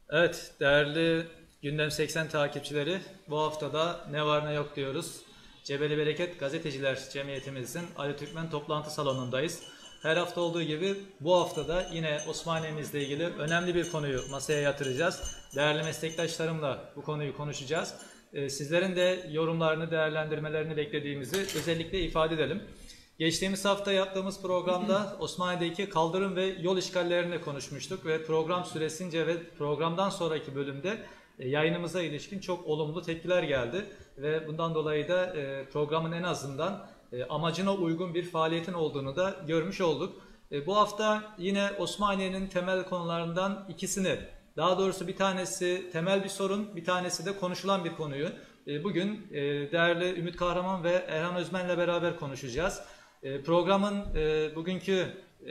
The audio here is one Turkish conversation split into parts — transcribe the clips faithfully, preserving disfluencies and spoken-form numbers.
Evet, değerli Gündem seksen takipçileri, bu haftada ne var ne yok diyoruz. Cebeli Bereket Gazeteciler Cemiyetimizin Ali Türkmen toplantı salonundayız. Her hafta olduğu gibi bu haftada yine Osmaniye'mizle ilgili önemli bir konuyu masaya yatıracağız. Değerli meslektaşlarımla bu konuyu konuşacağız. Sizlerin de yorumlarını, değerlendirmelerini beklediğimizi özellikle ifade edelim. Geçtiğimiz hafta yaptığımız programda Osmaniye'deki kaldırım ve yol işgallerini konuşmuştuk ve program süresince ve programdan sonraki bölümde yayınımıza ilişkin çok olumlu tepkiler geldi ve bundan dolayı da programın en azından amacına uygun bir faaliyetin olduğunu da görmüş olduk. Bu hafta yine Osmaniye'nin temel konularından ikisini, daha doğrusu bir tanesi temel bir sorun, bir tanesi de konuşulan bir konuyu bugün değerli Ümit Kahraman ve Erhan Özmen'le beraber konuşacağız. Programın bugünkü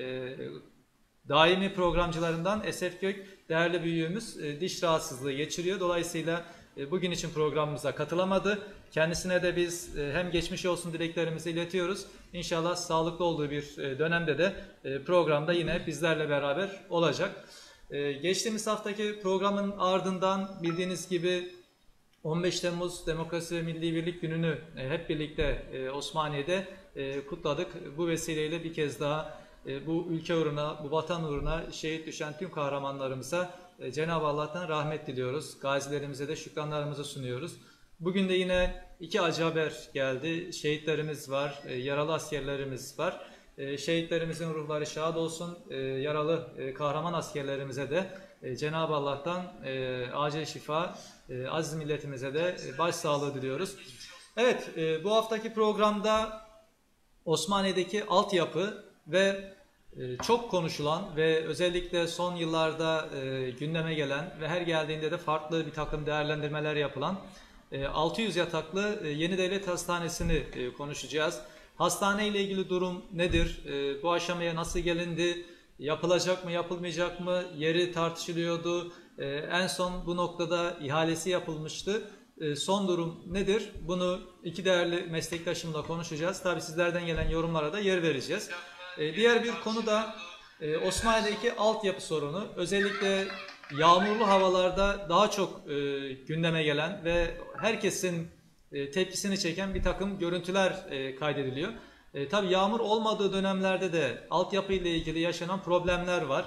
daimi programcılarından Esef Gök, değerli büyüğümüz, diş rahatsızlığı geçiriyor. Dolayısıyla bugün için programımıza katılamadı. Kendisine de biz hem geçmiş olsun dileklerimizi iletiyoruz. İnşallah sağlıklı olduğu bir dönemde de programda yine bizlerle beraber olacak. Geçtiğimiz haftaki programın ardından bildiğiniz gibi on beş Temmuz Demokrasi ve Milli Birlik Günü'nü hep birlikte Osmaniye'de kutladık. Bu vesileyle bir kez daha bu ülke uğruna, bu vatan uğruna şehit düşen tüm kahramanlarımıza Cenab-ı Allah'tan rahmet diliyoruz. Gazilerimize de şükranlarımızı sunuyoruz. Bugün de yine iki acı haber geldi. Şehitlerimiz var, yaralı askerlerimiz var. Şehitlerimizin ruhları şad olsun. Yaralı kahraman askerlerimize de Cenab-ı Allah'tan acil şifa, aziz milletimize de başsağlığı diliyoruz. Evet, bu haftaki programda Osmaniye'deki altyapı ve çok konuşulan ve özellikle son yıllarda gündeme gelen ve her geldiğinde de farklı bir takım değerlendirmeler yapılan altı yüz yataklı Yeni Devlet Hastanesi'ni konuşacağız. Hastane ile ilgili durum nedir? Bu aşamaya nasıl gelindi? Yapılacak mı, yapılmayacak mı? Yeri tartışılıyordu. En son bu noktada ihalesi yapılmıştı. Son durum nedir? Bunu iki değerli meslektaşımla konuşacağız. Tabii sizlerden gelen yorumlara da yer vereceğiz. Diğer bir konu da Osmaniye'deki altyapı sorunu. Özellikle yağmurlu havalarda daha çok gündeme gelen ve herkesin tepkisini çeken bir takım görüntüler kaydediliyor. Tabii yağmur olmadığı dönemlerde de altyapı ile ilgili yaşanan problemler var.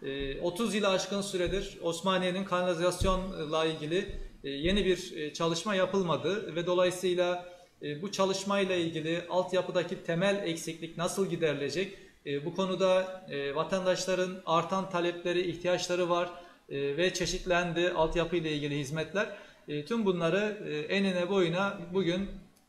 otuz yılı aşkın süredir Osmaniye'nin kanalizasyonla ilgili yeni bir çalışma yapılmadı ve dolayısıyla bu çalışmayla ilgili altyapıdaki temel eksiklik nasıl giderilecek? Bu konuda vatandaşların artan talepleri, ihtiyaçları var ve çeşitlendi altyapı ile ilgili hizmetler. Tüm bunları enine boyuna bugün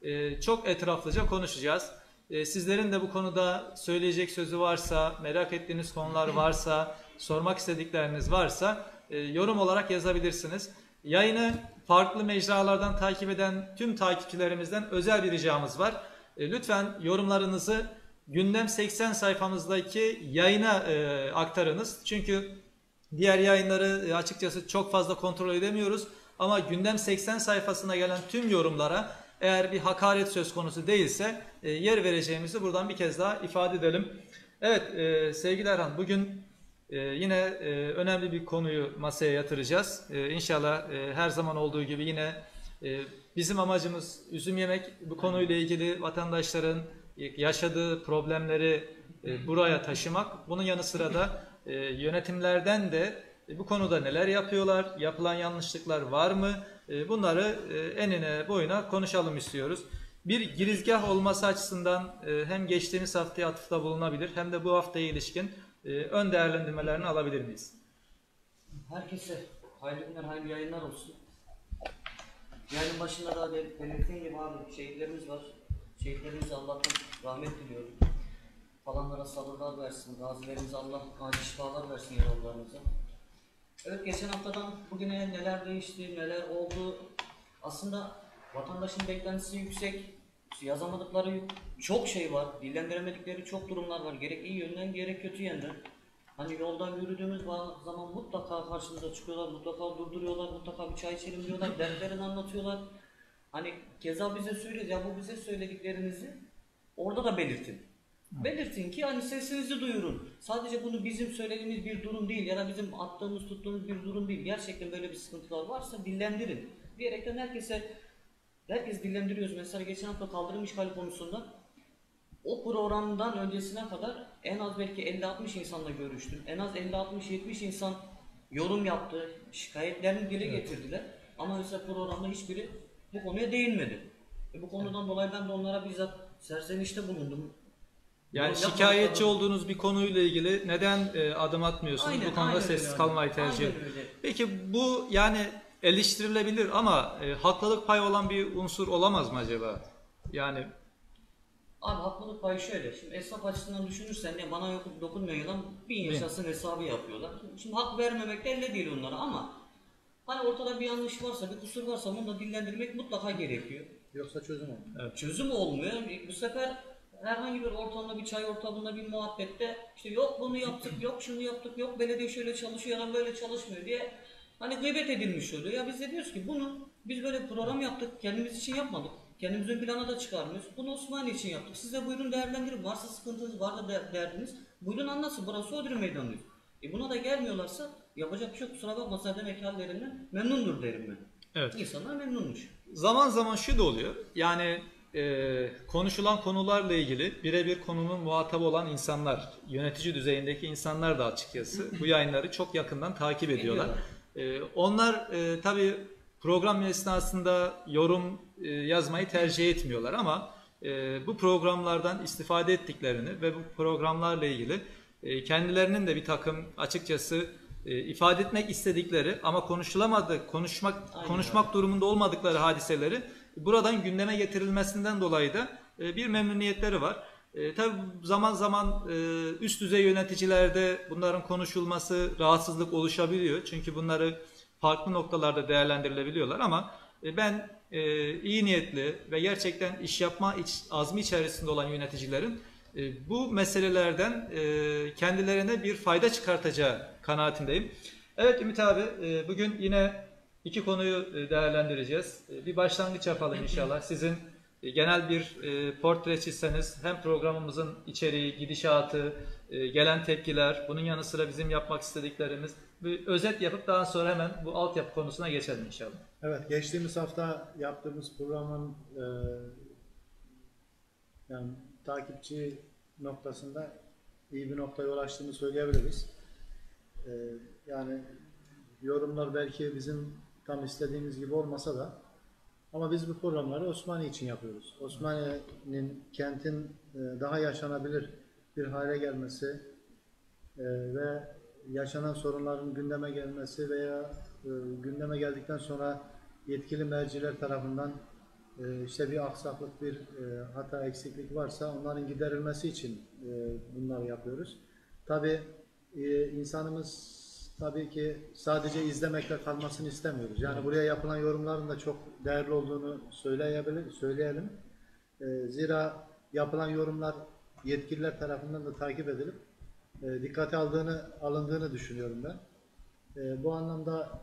çok etraflıca konuşacağız. Sizlerin de bu konuda söyleyecek sözü varsa, merak ettiğiniz konular varsa, sormak istedikleriniz varsa yorum olarak yazabilirsiniz. Yayını farklı mecralardan takip eden tüm takipçilerimizden özel bir ricamız var. Lütfen yorumlarınızı Gündem seksen sayfamızdaki yayına e, aktarınız. Çünkü diğer yayınları açıkçası çok fazla kontrol edemiyoruz. Ama Gündem seksen sayfasına gelen tüm yorumlara eğer bir hakaret söz konusu değilse e, yer vereceğimizi buradan bir kez daha ifade edelim. Evet e, sevgili Erhan, bugün e, yine e, önemli bir konuyu masaya yatıracağız. E, İnşallah e, her zaman olduğu gibi yine e, bizim amacımız üzüm yemek. Bu konuyla ilgili vatandaşların yaşadığı problemleri e, buraya taşımak. Bunun yanı sıra da e, yönetimlerden de e, bu konuda neler yapıyorlar, yapılan yanlışlıklar var mı? E, bunları e, enine boyuna konuşalım istiyoruz. Bir girizgah olması açısından e, hem geçtiğimiz haftaya atıfta bulunabilir hem de bu haftaya ilişkin e, ön değerlendirmelerini alabilir miyiz? Herkese hayırlı günler, hayırlı yayınlar olsun. Yayının başında da belirttiğim gibi abi şehitlerimiz var. Şehitlerimize Allah'tan rahmet diliyorum. Falanlara sabırlar versin, gazilerimize Allah acil şifalar versin yaralılarımıza. Evet, geçen haftadan bugüne neler değişti, neler oldu. Aslında vatandaşın beklentisi yüksek, yazamadıkları çok şey var, dillendiremedikleri çok durumlar var. Gerek iyi yönden, gerek kötü yönden. Hani yoldan yürüdüğümüz zaman mutlaka karşımıza çıkıyorlar, mutlaka durduruyorlar, mutlaka bir çay içelim diyorlar, dertlerini anlatıyorlar. Hani keza bize söylüyor, ya bu bize söylediklerinizi orada da belirtin. Belirtin ki hani sesinizi duyurun. Sadece bunu bizim söylediğimiz bir durum değil ya da bizim attığımız tuttuğumuz bir durum değil. Gerçekten böyle bir sıkıntılar varsa dillendirin. Diyerekten herkese, herkes dillendiriyoruz. Mesela geçen hafta kaldırım işgali konusunda o programdan öncesine kadar en az belki elli altmış insanla görüştüm. En az elli altmış yetmiş insan yorum yaptı, şikayetlerini dile getirdiler. Ama mesela programda hiçbiri bu konuya değinmedi. E bu konudan dolayı ben de onlara bizzat serzenişte bulundum. Yani Yorum şikayetçi yapmadıkları- olduğunuz bir konuyla ilgili neden e, adım atmıyorsunuz? Aynen, Bu konuda aynen sessiz öyle. kalmayı tercih Aynen ediyorsunuz. öyle. Peki bu yani eleştirilebilir ama e, haklılık payı olan bir unsur olamaz mı acaba? Yani Abi haklılık payı şöyle. Şimdi esnaf açısından düşünürsen ya bana yok dokunmuyor ya da bin yaşasın hesabı yapıyorlar. Şimdi hak vermemek de elde değil onlara ama hani ortada bir yanlış varsa, bir kusur varsa bunu da dillendirmek mutlaka gerekiyor. Yoksa çözüm olmuyor. Evet. Çözüm olmuyor. Bu sefer herhangi bir ortamda, bir çay ortamında, bir muhabbette işte yok bunu yaptık, yok şunu yaptık, yok belediye şöyle çalışıyor ya da böyle çalışmıyor diye hani gıybet edilmiş oluyor. Ya biz de diyoruz ki bunu biz böyle bir program yaptık, kendimiz için yapmadık. Kendimiz ön plana da çıkarmıyoruz. Bunu Osmaniye için yaptık. Siz de buyurun değerlendirin. Varsa sıkıntınız, var da der- derdiniz. Buyurun anlasın. Burası Odri Meydanı diyor. E buna da gelmiyorlarsa yapacak bir şey yok. Kusura bakmasa demek ki hallerinden memnundur derim ben. evet. İnsanlar memnunmuş. Zaman zaman şu da oluyor. Yani e, konuşulan konularla ilgili birebir konunun muhatabı olan insanlar, yönetici düzeyindeki insanlar da açıkçası bu yayınları çok yakından takip ediyorlar. E, onlar e, tabii program esnasında yorum e, yazmayı tercih etmiyorlar ama e, bu programlardan istifade ettiklerini ve bu programlarla ilgili e, kendilerinin de bir takım açıkçası e, ifade etmek istedikleri ama konuşulamadı, konuşmak Aynen konuşmak öyle. durumunda olmadıkları hadiseleri buradan gündeme getirilmesinden dolayı da e, bir memnuniyetleri var. E, tabii zaman zaman e, üst düzey yöneticilerde bunların konuşulması rahatsızlık oluşabiliyor. Çünkü bunları farklı noktalarda değerlendirilebiliyorlar ama e, ben e, iyi niyetli ve gerçekten iş yapma iç, azmi içerisinde olan yöneticilerin e, bu meselelerden e, kendilerine bir fayda çıkartacağı kanaatindeyim. Evet Ümit abi, e, bugün yine iki konuyu e, değerlendireceğiz. E, bir başlangıç yapalım inşallah. Sizin e, genel bir e, portre çizseniz hem programımızın içeriği, gidişatı, e, gelen tepkiler, bunun yanı sıra bizim yapmak istediklerimiz bir özet yapıp daha sonra hemen bu altyapı konusuna geçelim inşallah. Evet, geçtiğimiz hafta yaptığımız programın e, yani takipçi noktasında iyi bir noktaya ulaştığını söyleyebiliriz. E, yani yorumlar belki bizim tam istediğimiz gibi olmasa da ama biz bu programları Osmaniye için yapıyoruz. Osmaniye'nin, kentin e, daha yaşanabilir bir hale gelmesi e, ve yaşanan sorunların gündeme gelmesi veya e, gündeme geldikten sonra yetkili merciler tarafından e, işte bir aksaklık, bir e, hata, eksiklik varsa onların giderilmesi için e, bunları yapıyoruz. Tabii e, insanımız tabii ki sadece izlemekle kalmasını istemiyoruz. Yani buraya yapılan yorumların da çok değerli olduğunu söyleyebilir, söyleyelim. E, zira yapılan yorumlar yetkililer tarafından da takip edilip e, dikkate aldığını, alındığını düşünüyorum ben. E, bu anlamda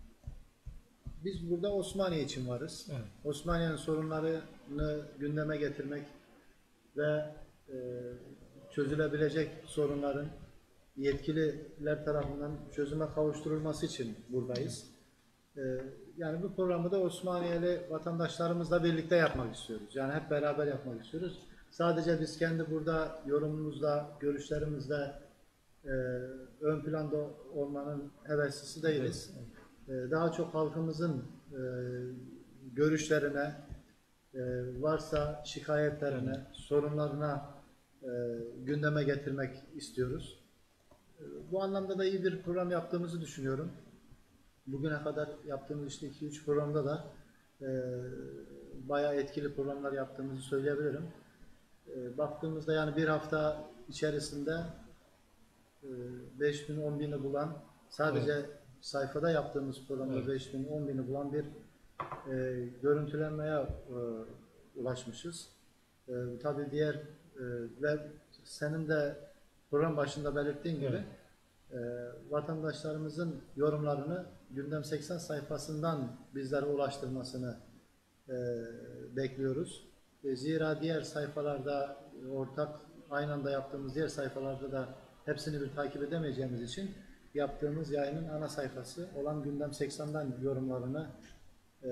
biz burada Osmaniye için varız. Evet. Osmaniye'nin sorunlarını gündeme getirmek ve e, çözülebilecek sorunların yetkililer tarafından çözüme kavuşturulması için buradayız. E, yani bu programı da Osmaniyeli vatandaşlarımızla birlikte yapmak istiyoruz. Yani hep beraber yapmak istiyoruz. Sadece biz kendi burada yorumumuzla, görüşlerimizle e, ön planda olmanın heveslisi değiliz. Evet. E, daha çok halkımızın e, görüşlerine, e, varsa şikayetlerine, sorunlarına e, gündeme getirmek istiyoruz. E, bu anlamda da iyi bir program yaptığımızı düşünüyorum. Bugüne kadar yaptığımız işte iki üç programda da e, bayağı etkili programlar yaptığımızı söyleyebilirim. E, baktığımızda yani bir hafta içerisinde e, beş bin on bini bulan, sadece evet, sayfada yaptığımız programda evet, beş bin on bini bulan bir e, görüntülenmeye e, ulaşmışız. E, tabii diğer e, ve senin de program başında belirttiğin gibi evet, e, vatandaşlarımızın yorumlarını Gündem seksen sayfasından bizlere ulaştırmasını e, bekliyoruz. E, zira diğer sayfalarda ortak aynı anda yaptığımız diğer sayfalarda da hepsini bir takip edemeyeceğimiz için yaptığımız yayının ana sayfası olan Gündem seksen'den yorumlarını e,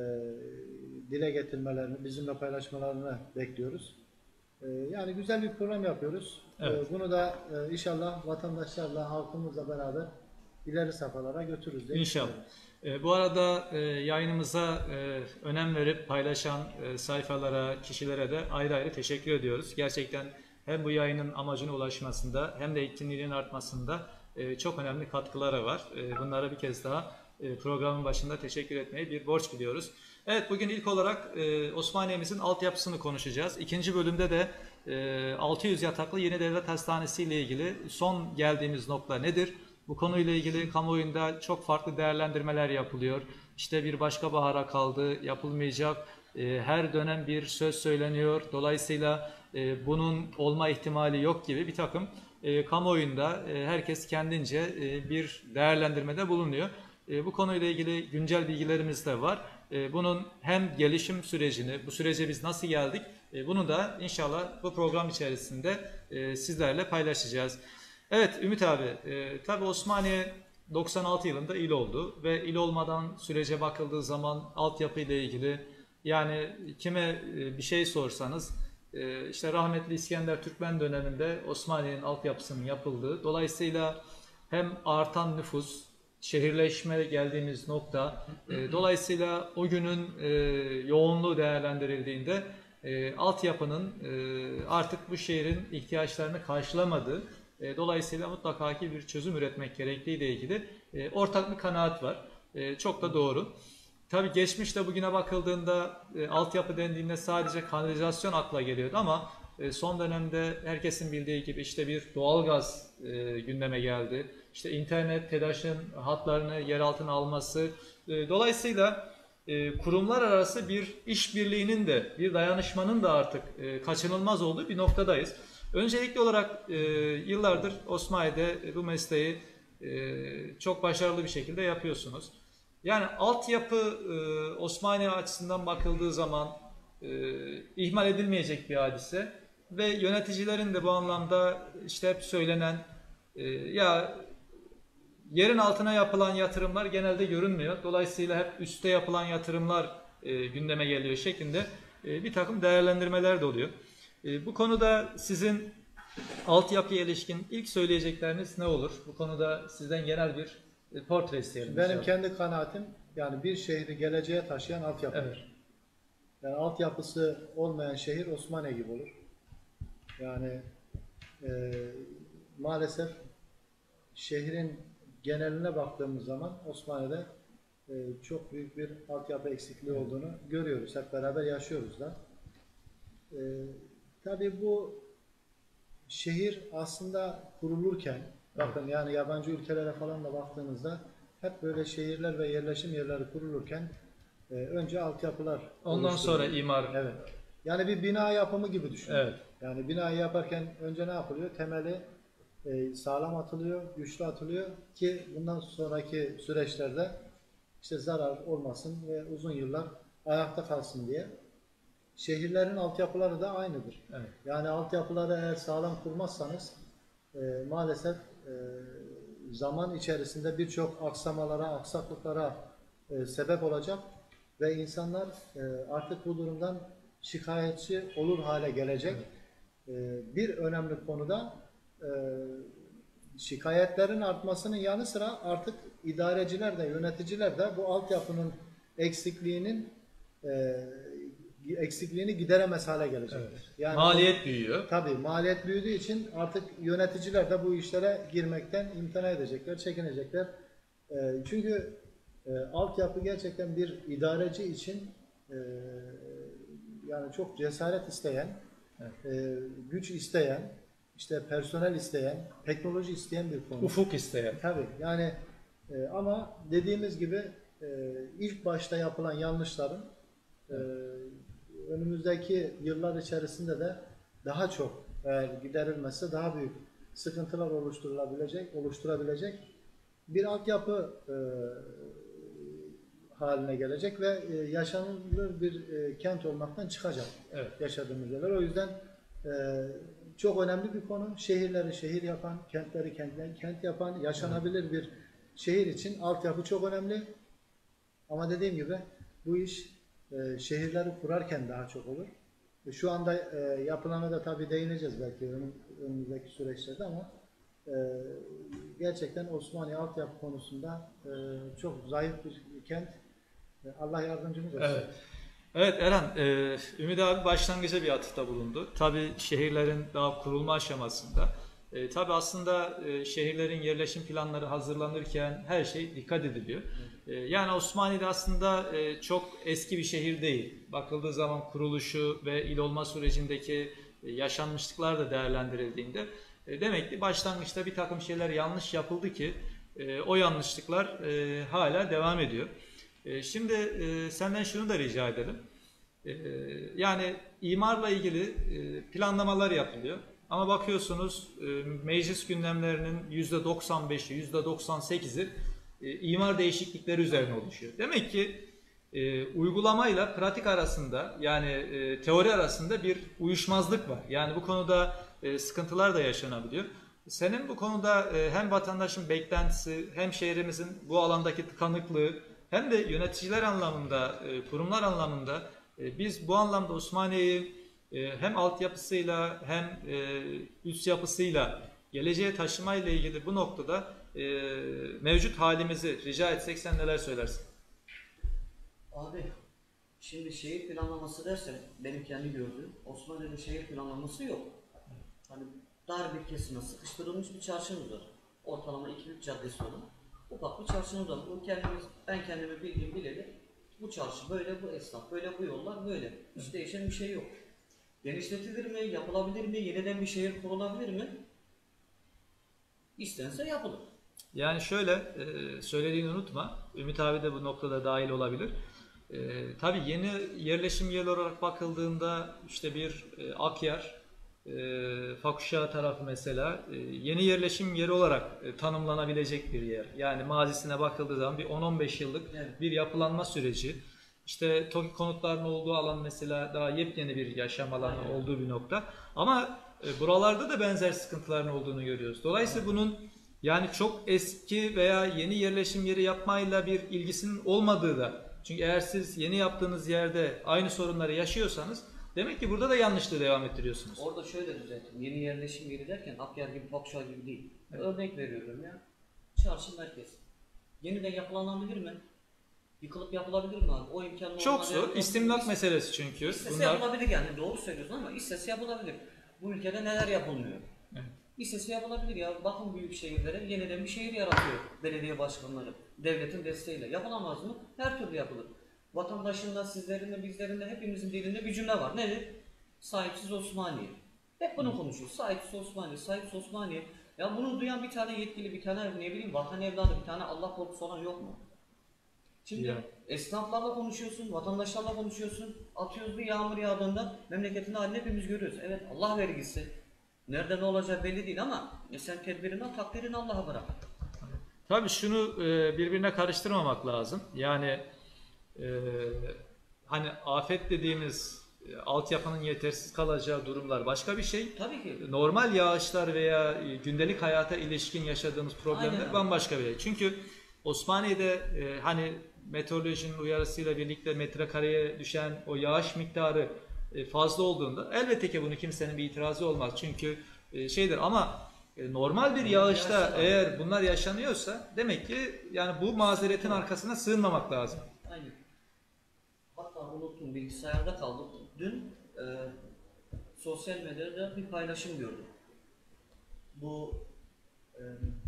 dile getirmelerini, bizimle paylaşmalarını bekliyoruz. E, yani güzel bir program yapıyoruz. Evet. E, bunu da e, inşallah vatandaşlarla, halkımızla beraber ileri safhalara götürürüz diye İnşallah. düşünüyorum. E, bu arada e, yayınımıza e, önem verip paylaşan e, sayfalara, kişilere de ayrı ayrı teşekkür ediyoruz. Gerçekten hem bu yayının amacına ulaşmasında hem de etkinliğinin artmasında e, çok önemli katkıları var. E, bunlara bir kez daha e, programın başında teşekkür etmeyi bir borç biliyoruz. Evet, bugün ilk olarak e, Osmaniye'mizin altyapısını konuşacağız. İkinci bölümde de e, altı yüz yataklı Yeni Devlet Hastanesi ile ilgili son geldiğimiz nokta nedir? Bu konuyla ilgili kamuoyunda çok farklı değerlendirmeler yapılıyor. İşte bir başka bahara kaldı, yapılmayacak. E, her dönem bir söz söyleniyor. Dolayısıyla e, bunun olma ihtimali yok gibi bir takım e, kamuoyunda e, herkes kendince e, bir değerlendirmede bulunuyor. E, bu konuyla ilgili güncel bilgilerimiz de var. E, bunun hem gelişim sürecini, bu sürece biz nasıl geldik, e, bunu da inşallah bu program içerisinde e, sizlerle paylaşacağız. Evet Ümit abi, e, tabii Osmaniye doksan altı yılında il oldu ve il olmadan sürece bakıldığı zaman altyapı ile ilgili yani kime e, bir şey sorsanız e, işte rahmetli İskender Türkmen döneminde Osmaniye'nin altyapısının yapıldığı, dolayısıyla hem artan nüfus, şehirleşme geldiğimiz nokta, e, dolayısıyla o günün e, yoğunluğu değerlendirildiğinde e, altyapının e, artık bu şehrin ihtiyaçlarını karşılamadığı, E, dolayısıyla mutlaka ki bir çözüm üretmek gerektiği ile ilgili e, ortak bir kanaat var. E, çok da doğru. Tabii geçmişte bugüne bakıldığında e, altyapı dendiğinde sadece kanalizasyon akla geliyordu ama e, son dönemde herkesin bildiği gibi işte bir doğalgaz e, gündeme geldi. İşte internet, TEDAŞ'ın hatlarını yer altına alması. E, dolayısıyla e, kurumlar arası bir işbirliğinin de bir dayanışmanın da artık e, kaçınılmaz olduğu bir noktadayız. Öncelikli olarak e, yıllardır Osmaniye'de bu mesleği e, çok başarılı bir şekilde yapıyorsunuz. Yani altyapı e, Osmaniye açısından bakıldığı zaman e, ihmal edilmeyecek bir hadise ve yöneticilerin de bu anlamda işte hep söylenen e, ya yerin altına yapılan yatırımlar genelde görünmüyor. Dolayısıyla hep üste yapılan yatırımlar e, gündeme geliyor şeklinde e, bir takım değerlendirmeler de oluyor. Bu konuda sizin altyapıya ilişkin ilk söyleyecekleriniz ne olur? Bu konuda sizden genel bir portre isteyelim. Benim kendi kanaatim yani bir şehri geleceğe taşıyan altyapıdır. Evet. Yani altyapısı olmayan şehir Osmaniye gibi olur. Yani e, maalesef şehrin geneline baktığımız zaman Osmaniye'de e, çok büyük bir altyapı eksikliği olduğunu görüyoruz. Hep beraber yaşıyoruz da. E, tabii bu şehir aslında kurulurken, bakın yani yabancı ülkelere falan da baktığınızda hep böyle şehirler ve yerleşim yerleri kurulurken e, önce altyapılar ondan sonra imar. Evet. Yani bir bina yapımı gibi düşünün. Evet. Yani binayı yaparken önce ne yapılıyor? Temeli e, sağlam atılıyor, güçlü atılıyor ki bundan sonraki süreçlerde işte zarar olmasın ve uzun yıllar ayakta kalsın diye. Şehirlerin altyapıları da aynıdır. Evet. Yani altyapıları eğer sağlam kurmazsanız e, maalesef e, zaman içerisinde birçok aksamalara, aksaklıklara e, sebep olacak ve insanlar e, artık bu durumdan şikayetçi olur hale gelecek. Evet. E, bir önemli konuda e, şikayetlerin artmasının yanı sıra artık idareciler de, yöneticiler de bu altyapının eksikliğinin e, eksikliğini gideremez hale gelecek. Evet. Yani maliyet büyüyor. Tabii maliyet büyüdüğü için artık yöneticiler de bu işlere girmekten imtina edecekler, çekinecekler. E, çünkü e, altyapı gerçekten bir idareci için e, yani çok cesaret isteyen, evet. e, güç isteyen, işte personel isteyen, teknoloji isteyen bir konu. Ufuk isteyen. Tabii yani e, ama dediğimiz gibi e, ilk başta yapılan yanlışların e, önümüzdeki yıllar içerisinde de daha çok eğer giderilmezse daha büyük sıkıntılar oluşturulabilecek, oluşturabilecek bir altyapı e, haline gelecek ve e, yaşanılır bir e, kent olmaktan çıkacak. Evet. Yaşadığımız yerler. O yüzden e, çok önemli bir konu. Şehirleri şehir yapan, kentleri kentleri kent yapan, yaşanabilir bir şehir için altyapı çok önemli. Ama dediğim gibi bu iş e, şehirleri kurarken daha çok olur. E, şu anda e, yapılana da tabii değineceğiz belki önüm, önümüzdeki süreçlerde ama e, gerçekten Osmaniye altyapı konusunda e, çok zayıf bir kent. E, Allah yardımcımız olsun. Evet. Evet Eren, e, Ümit abi başlangıca bir atıfta bulundu. Tabii şehirlerin daha kurulma aşamasında. E, tabii aslında e, şehirlerin yerleşim planları hazırlanırken her şey dikkat ediliyor. E, yani Osmaniye aslında e, çok eski bir şehir değil. Bakıldığı zaman kuruluşu ve il olma sürecindeki e, yaşanmışlıklar da değerlendirildiğinde e, demek ki başlangıçta bir takım şeyler yanlış yapıldı ki e, o yanlışlıklar e, hala devam ediyor. Şimdi e, senden şunu da rica edelim. E, yani imarla ilgili e, planlamalar yapılıyor. Ama bakıyorsunuz e, meclis gündemlerinin yüzde doksan beşi, yüzde doksan sekizi e, imar değişiklikleri üzerine oluşuyor. Demek ki e, uygulamayla pratik arasında yani e, teori arasında bir uyuşmazlık var. Yani bu konuda e, sıkıntılar da yaşanabiliyor. Senin bu konuda e, hem vatandaşın beklentisi hem şehrimizin bu alandaki tıkanıklığı hem de yöneticiler anlamında, kurumlar anlamında biz bu anlamda Osmaniye'yi hem altyapısıyla hem üst yapısıyla geleceğe taşımayla ilgili bu noktada mevcut halimizi rica etsek sen neler söylersin? Abi şimdi şehir planlaması dersen benim kendi gördüğüm Osmaniye'de şehir planlaması yok. Hani dar bir kesime sıkıştırılmış bir çarşımız var. Ortalama iki üç caddesi olan. Ufak bir çarşımız var. Bu kendimiz, ben kendimi bildiğim bileli bu çarşı böyle, bu esnaf böyle, bu yollar böyle. Hiç değişen bir şey yok. Genişletilir mi, yapılabilir mi, yeniden bir şehir kurulabilir mi? İstense yapılır. Yani şöyle, söylediğini unutma. Ümit abi de bu noktada dahil olabilir. E, tabii yeni yerleşim yeri olarak bakıldığında işte bir e, Akyar, E, Fakuşağı tarafı mesela e, yeni yerleşim yeri olarak e, tanımlanabilecek bir yer. Yani mazisine bakıldığı zaman bir on on beş yıllık evet. bir yapılanma süreci. İşte TOKİ konutlarının olduğu alan mesela daha yepyeni bir yaşam alanı Aynen. olduğu bir nokta. Ama e, buralarda da benzer sıkıntıların olduğunu görüyoruz. Dolayısıyla Aynen. bunun yani çok eski veya yeni yerleşim yeri yapmayla bir ilgisinin olmadığı da. Çünkü eğer siz yeni yaptığınız yerde aynı sorunları yaşıyorsanız demek ki burada da yanlışlığı devam ettiriyorsunuz. Orada şöyle düzelttim. Yeni yerleşim yeri derken Akyar gibi, Fakuşağı gibi değil. Evet. Örnek veriyorum ya. Çarşı merkez. Yeniden yapılanabilir mi? Yıkılıp yapılabilir mi abi? O imkanı çok zor. İstimlak meselesi çünkü. İstese Bunlar... yapılabilir yani. Doğru söylüyorsun ama istese yapılabilir. Bu ülkede neler yapılmıyor? Evet. İstese yapılabilir ya. Bakın büyük şehirlere yeniden bir şehir yaratıyor belediye başkanları. Devletin desteğiyle. Yapılamaz mı? Her türlü yapılır. Vatandaşın da, sizlerin de, bizlerin de, hepimizin dilinde bir cümle var. Nedir? Sahipsiz Osmaniye. Hep bunu konuşuyoruz. Sahipsiz Osmaniye, sahipsiz Osmaniye. Ya bunu duyan bir tane yetkili, bir tane ne bileyim vatan evladı, bir tane Allah korkusu olan yok mu? Şimdi ya. Esnaflarla konuşuyorsun, vatandaşlarla konuşuyorsun. Atıyoruz bir yağmur yağdığında memleketin halini hepimiz görüyoruz. Evet Allah vergisi. Nerede ne olacağı belli değil ama e sen tedbirini al, takdirini Allah'a bırak. Tabii şunu e, birbirine karıştırmamak lazım. Yani e, hani afet dediğimiz e, altyapının yetersiz kalacağı durumlar başka bir şey. Tabii ki. Normal yağışlar veya e, gündelik hayata ilişkin yaşadığımız problemler Aynen. bambaşka bir şey. Çünkü Osmaniye'de e, hani meteorolojinin uyarısıyla birlikte metrekareye düşen o yağış miktarı e, fazla olduğunda elbette ki bunu kimsenin bir itirazı olmaz. Çünkü e, şeydir ama e, normal bir yağışta Yağışlar eğer bunlar yaşanıyorsa demek ki yani bu mazeretin arkasına sığınmamak lazım. Aynen. Hatta unuttum, bilgisayarda kaldım. Dün e, sosyal medyada bir paylaşım gördüm. Bu e,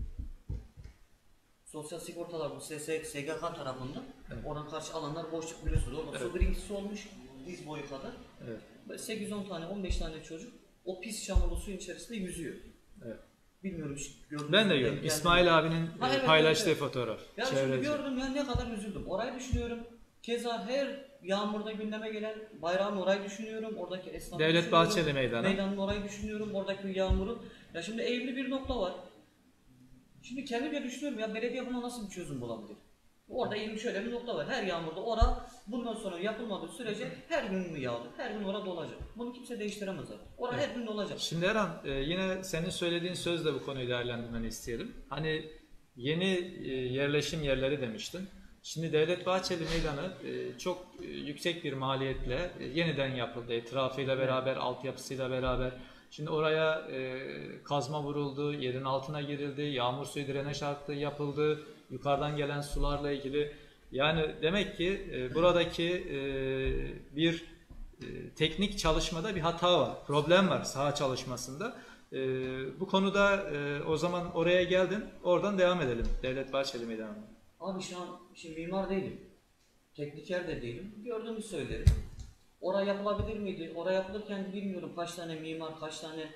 sosyal sigortalar bu S G K tarafından evet. oradan karşı alanlar boşluk biliyorsunuz. Orada evet. su birikintisi olmuş diz boyu kadar. Evet. sekiz on tane on beş tane çocuk o pis çamurlu suyun içerisinde yüzüyor. Evet. Bilmiyorum hiç gördüm. Ben de gördüm. İsmail abinin ha, evet, paylaştığı evet. fotoğraf. Ya şimdi gördüm ya ne kadar üzüldüm. Orayı düşünüyorum. Keza her yağmurda gündeme gelen bayrağın orayı düşünüyorum. Oradaki esnafı Devlet Bahçeli Meydanı. Meydanın orayı düşünüyorum. Oradaki yağmuru. Ya şimdi evli bir nokta var. Şimdi kendimce düşünüyorum ya belediye buna nasıl bir çözüm bulabilir? Orada eğimli şöyle bir nokta var. Her yağmurda ora Bundan sonra yapılmadığı sürece her gün mü yağdı? Her gün orada olacak. Bunu kimse değiştiremez artık. Orada Evet. her gün olacak. Şimdi Erhan, e, yine senin söylediğin sözle bu konuyu değerlendirmeni isteyelim. Hani yeni e, yerleşim yerleri demiştin. Şimdi Devlet Bahçeli Meydanı e, çok e, yüksek bir maliyetle e, yeniden yapıldı. Etrafıyla beraber, altyapısıyla beraber. Şimdi oraya e, kazma vuruldu, yerin altına girildi, yağmur suyu drenaj hattı yapıldı, yukarıdan gelen sularla ilgili. Yani demek ki e, buradaki e, bir e, teknik çalışmada bir hata var, problem var saha çalışmasında. E, bu konuda e, o zaman oraya geldin, oradan devam edelim Devlet Bahçeli Meydanı'na. Abi şu an şimdi mimar değilim. Tekniker de değilim. Gördüğümü söylerim. Oraya yapılabilir miydi? Oraya yapılırken bilmiyorum kaç tane mimar, kaç tane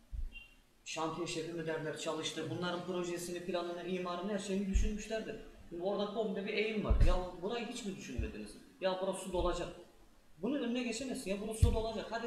şantiye şefi mi derler çalıştı. Bunların projesini, planını, imarını, her şeyini düşünmüşlerdir. Şimdi orada komple bir eğim var. Ya burayı hiç mi düşünmediniz? Ya burası su dolacak. Bunun önüne geçemezsin ya, burası su dolacak. Hadi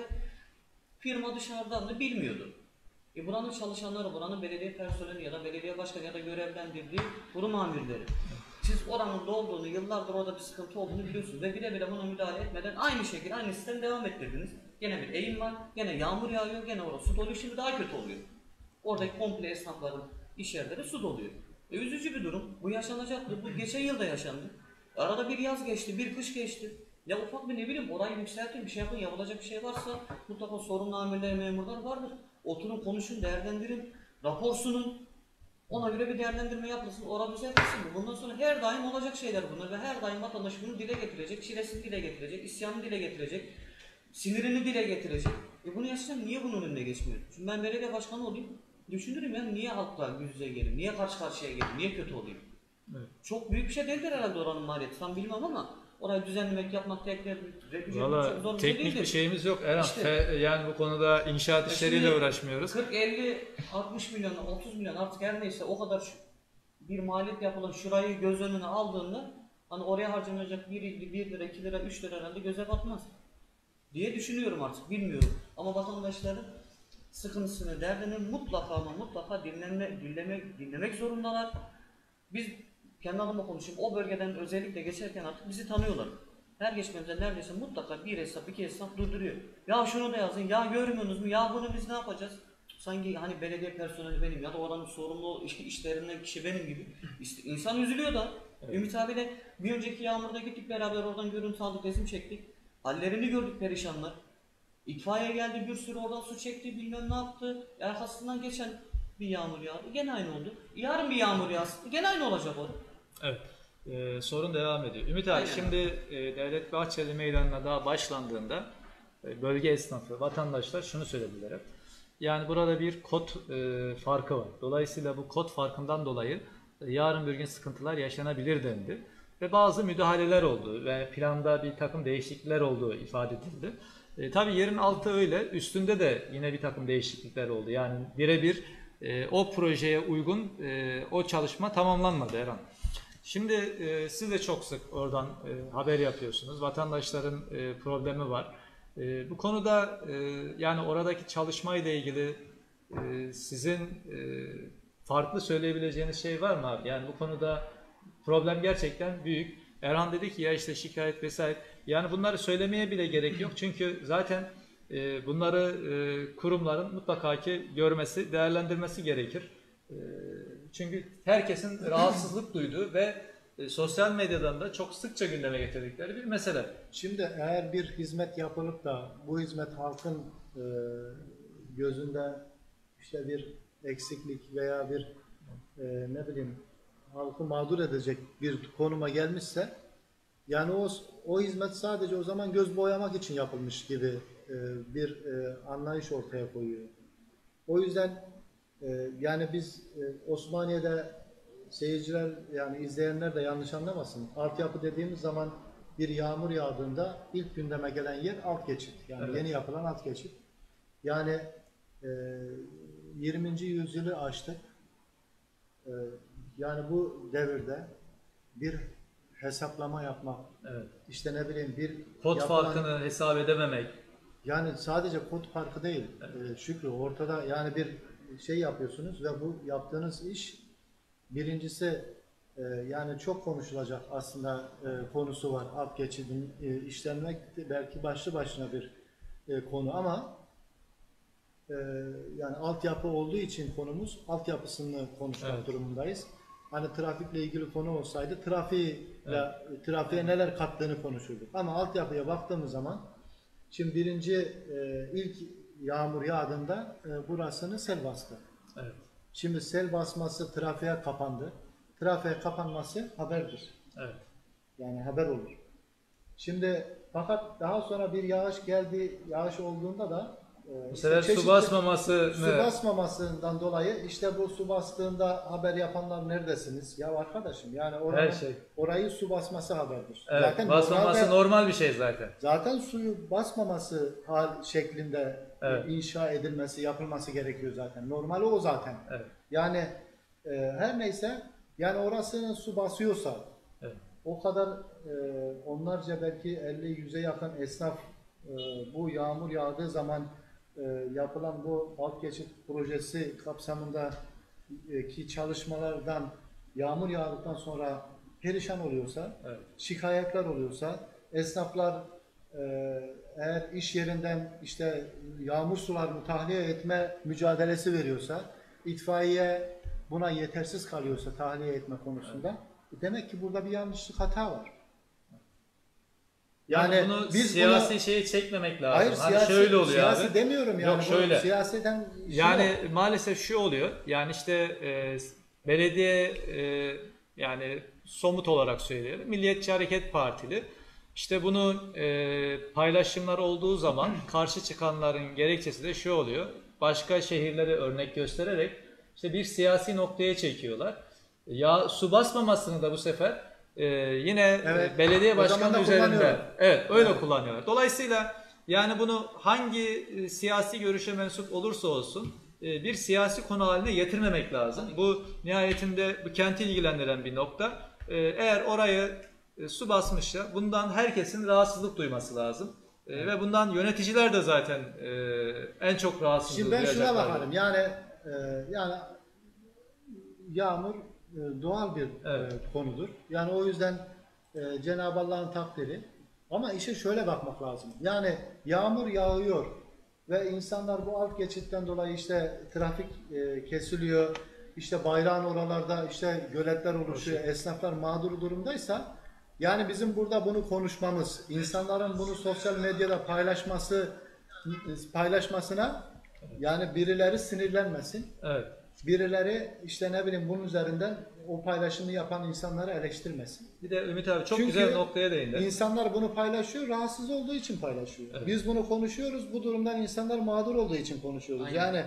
firma dışarıdan da bilmiyordu. E buranın çalışanları, buranın belediye personeli ya da belediye başkanı ya da görevlendirdiği kurum amirleri. Siz oranın dolduğunu, yıllardır orada bir sıkıntı olduğunu biliyorsunuz ve bile bile buna müdahale etmeden aynı şekilde aynı sistem devam ettirdiniz. Gene bir eğim var, gene yağmur yağıyor, gene orası su doluyor, şimdi daha kötü oluyor. Oradaki komple esnafların iş yerleri su doluyor. E üzücü bir durum, bu yaşanacaktı, bu geçen yılda yaşandı. Arada bir yaz geçti, bir kış geçti. Ya ufak bir ne bileyim orayı yükseltin, bir şey yapın, yapılacak bir şey varsa mutlaka sorumlu amirler, memurlar vardır. Oturun, konuşun, değerlendirin, rapor sunun. Ona göre bir değerlendirme yapılsın, orada düzeltilsin. Bundan sonra her daim olacak şeyler bunlar ve her daim vatandaş bunu dile getirecek, çilesini dile getirecek, isyanını dile getirecek, sinirini dile getirecek. E bunu yaşayan niye bunun önüne geçmiyor? Şimdi ben belediye başkanı olayım, düşünürüm ya niye halkla yüz yüze gelin, niye karşı karşıya gelin, niye kötü olayım? Evet. Çok büyük bir şey değildir herhalde oranın maliyeti, tam bilmem ama orayı düzenlemek, yapmak, tekrar Valla zor teknik değildir. bir şeyimiz yok Erhan. İşte, Fe, yani bu konuda inşaat işleriyle uğraşmıyoruz. kırk, elli, altmış milyon, otuz milyon artık her neyse o kadar bir maliyet yapılan şurayı göz önüne aldığında hani oraya harcanacak bir lira, iki lira, üç lira herhalde göze batmaz diye düşünüyorum artık, bilmiyorum. Ama vatandaşların sıkıntısını, derdini mutlaka ama mutlaka dinleme, dinlemek, dinlemek zorundalar. Biz kendi adıma konuşayım, o bölgeden özellikle geçerken artık bizi tanıyorlar. Her geçmemizde neredeyse mutlaka bir hesap, iki hesap durduruyor. Ya şunu da yazın, ya görmüyorsunuz mu, ya bunu biz ne yapacağız? Sanki hani belediye personeli benim ya da oranın sorumlu işlerinden kişi benim gibi. İşte insan üzülüyor da. Evet. Ümit abiyle bir önceki yağmurda gittik beraber, oradan görüntü aldık, resim çektik. Hallerini gördük perişanlar. İtfaiye geldi, bir sürü oradan su çekti, bilmem ne yaptı. Arkasından geçen bir yağmur yağdı, gene aynı oldu. Yarın bir yağmur yağsın, gene aynı olacak o. Evet. Ee, sorun devam ediyor. Ümit abi, şimdi e, Devlet Bahçeli Meydanı'na daha başlandığında e, bölge esnafı, vatandaşlar şunu söylediler hep. Yani burada bir kod e, farkı var. Dolayısıyla bu kod farkından dolayı e, yarın bir gün sıkıntılar yaşanabilir dendi. Ve bazı müdahaleler oldu ve planda bir takım değişiklikler olduğu ifade edildi. E, tabii yerin altı öyle, üstünde de yine bir takım değişiklikler oldu. Yani birebir e, o projeye uygun e, o çalışma tamamlanmadı Erhan. Şimdi e, siz de çok sık oradan e, haber yapıyorsunuz. Vatandaşların e, problemi var. E, bu konuda e, yani oradaki çalışmayla ilgili e, sizin e, farklı söyleyebileceğiniz şey var mı abi? Yani bu konuda problem gerçekten büyük. Erhan dedi ki ya işte şikayet vesaire. Yani bunları söylemeye bile gerek yok. Çünkü zaten e, bunları e, kurumların mutlaka ki görmesi, değerlendirmesi gerekir. E, çünkü herkesin rahatsızlık duyduğu ve e, sosyal medyadan da çok sıkça gündeme getirdikleri bir mesele. Şimdi eğer bir hizmet yapılıp da bu hizmet halkın e, gözünde işte bir eksiklik veya bir e, ne bileyim halkı mağdur edecek bir konuma gelmişse yani o o hizmet sadece o zaman göz boyamak için yapılmış gibi e, bir e, anlayış ortaya koyuyor. O yüzden e, yani biz e, Osmaniye'de seyirciler yani izleyenler de yanlış anlamasın. Altyapı dediğimiz zaman bir yağmur yağdığında ilk gündeme gelen yer alt geçit. Yani evet. Yeni yapılan alt geçit. Yani e, yirminci yüzyılı aştık. E, yani bu devirde bir hesaplama yapmak, evet. işte ne bileyim bir kod yapılan, farkını hesap edememek. Yani sadece kod farkı değil, evet. e, Şükrü ortada yani bir şey yapıyorsunuz ve bu yaptığınız iş birincisi e, yani çok konuşulacak aslında e, konusu var. Alt geçidin e, işlenmek belki başlı başına bir e, konu ama e, yani altyapı olduğu için konumuz altyapısını konuşmak Evet. durumundayız. Hani trafikle ilgili konu olsaydı trafiğe, Evet. trafiğe neler kattığını konuşurduk. Ama altyapıya baktığımız zaman şimdi birinci e, ilk yağmur yağdığında e, burasını sel bastı. Evet. Şimdi sel basması trafiğe kapandı. Trafiğe kapanması haberdir. Evet. Yani haber olur. Şimdi fakat daha sonra bir yağış geldi, yağış olduğunda da e, Bu sefer çeşitli- su basmaması su mı? basmamasından dolayı işte bu su bastığında haber yapanlar neredesiniz? Ya arkadaşım yani oranın, Her şey. orayı su basması haberdir. Evet. Zaten Basmaması normalde- normal bir şey zaten. Zaten suyu basmaması hal şeklinde Evet. inşa edilmesi, yapılması gerekiyor zaten. Normali o zaten. Evet. Yani e, her neyse yani orasının su basıyorsa Evet. o kadar e, onlarca belki elli yüze yakın esnaf e, bu yağmur yağdığı zaman e, yapılan bu alt geçit projesi kapsamında e, ki çalışmalardan yağmur yağdıktan sonra perişan oluyorsa, Evet. şikayetler oluyorsa, esnaflar e, eğer iş yerinden işte yağmur sularını tahliye etme mücadelesi veriyorsa, itfaiye buna yetersiz kalıyorsa tahliye etme konusunda, demek ki burada bir yanlışlık, hata var. Yani, Yani bunu biz siyasi buna- şeye çekmemek lazım. Hayır, Hani siyasi, şöyle oluyor siyasi abi. demiyorum yani. Yok, Bu şöyle. siyaseten şey Yani yok. maalesef şu oluyor. Yani işte e, belediye e, yani somut olarak söyleyelim. Milliyetçi Hareket Partili. İşte bunu e, paylaşımlar olduğu zaman karşı çıkanların gerekçesi de şu oluyor. Başka şehirleri örnek göstererek işte bir siyasi noktaya çekiyorlar. Ya su basmamasını da bu sefer e, yine Evet, e, belediye o zaman başkanı da üzerinden kullanıyorlar. evet öyle Evet. kullanıyorlar. Dolayısıyla yani bunu hangi e, siyasi görüşe mensup olursa olsun e, bir siyasi konu haline getirmemek lazım. Bu nihayetinde bu kenti ilgilendiren bir nokta. E, eğer orayı e, su basmışsa bundan herkesin rahatsızlık duyması lazım. E, ve bundan yöneticiler de zaten e, en çok rahatsızlık Şimdi ben şuna duyacaklardır. bakarım. Yani e, yani yağmur e, doğal bir Evet. e, konudur. Yani o yüzden e, Cenab-ı Allah'ın takdiri. Ama işe şöyle bakmak lazım. Yani yağmur yağıyor ve insanlar bu alt geçitten dolayı işte trafik e, kesiliyor. İşte bayrağın oralarda işte göletler oluşuyor. Esnaflar mağdur durumdaysa yani bizim burada bunu konuşmamız, insanların bunu sosyal medyada paylaşması paylaşmasına yani birileri sinirlenmesin. Evet. Birileri işte ne bileyim bunun üzerinden o paylaşımı yapan insanları eleştirmesin. Bir de Ümit abi çok Çünkü güzel bir noktaya değindi. İnsanlar bunu paylaşıyor, rahatsız olduğu için paylaşıyor. Evet. Biz bunu konuşuyoruz, bu durumdan insanlar mağdur olduğu için konuşuyoruz. Aynen. Yani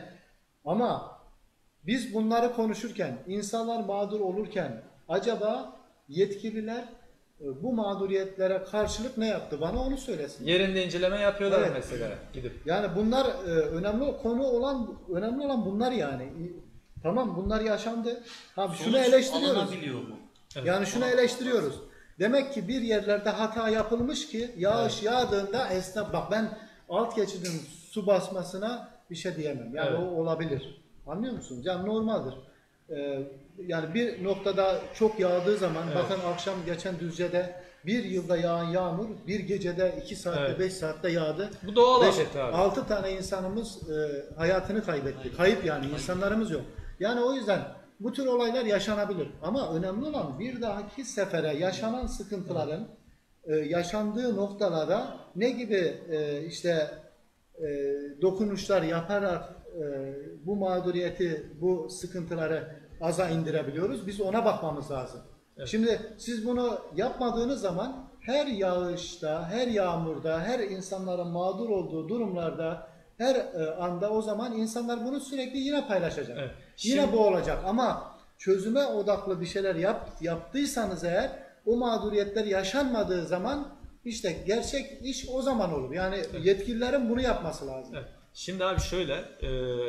ama biz bunları konuşurken, insanlar mağdur olurken acaba yetkililer e, bu mağduriyetlere karşılık ne yaptı? Bana onu söylesin. Yerinde inceleme yapıyorlar Evet. mesela gidip. Yani bunlar e, önemli konu olan önemli olan bunlar yani. E, Tamam bunlar yaşandı. Abi şunu Sonuç eleştiriyoruz. alınabiliyor mu? Evet. Yani şunu eleştiriyoruz. Demek ki bir yerlerde hata yapılmış ki yağış yağdığında esnaf bak ben alt geçidin su basmasına bir şey diyemem. Yani Evet. o olabilir. Anlıyor musunuz? Yani normaldir. Ee, yani bir noktada çok yağdığı zaman Evet. bakın akşam geçen Düzce'de bir yılda yağan yağmur bir gecede iki saatte Evet. beş saatte yağdı. Bu doğal Beş- afet abi. altı tane insanımız e, hayatını kaybetti. Kayıp yani insanlarımız yok. Yani o yüzden bu tür olaylar yaşanabilir. Ama önemli olan bir dahaki sefere yaşanan sıkıntıların e, yaşandığı noktalara ne gibi e, işte e, dokunuşlar yaparak e, bu mağduriyeti, bu sıkıntıları aza indirebiliyoruz. Biz ona bakmamız lazım. Evet. Şimdi siz bunu yapmadığınız zaman her yağışta, her yağmurda, her insanların mağdur olduğu durumlarda, her e, anda o zaman insanlar bunu sürekli yine paylaşacak. Evet. Yine Şimdi- bu olacak ama çözüme odaklı bir şeyler yap, yaptıysanız eğer o mağduriyetler yaşanmadığı zaman işte gerçek iş o zaman olur. Yani yetkililerin bunu yapması lazım. Evet. Şimdi abi şöyle, e,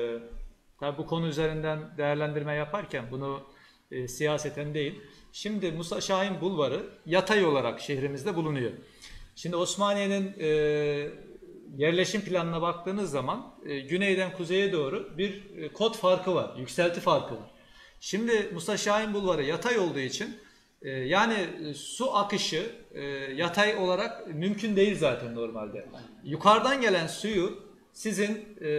tabii bu konu üzerinden değerlendirme yaparken bunu e, siyaseten değil. Şimdi Musa Şahin Bulvarı yatay olarak şehrimizde bulunuyor. Şimdi Osmaniye'nin e, yerleşim planına baktığınız zaman e, güneyden kuzeye doğru bir e, kod farkı var, yükselti farkı var. Şimdi Musa Şahin Bulvarı yatay olduğu için E, yani e, su akışı e, yatay olarak mümkün değil zaten normalde. Yukarıdan gelen suyu sizin e,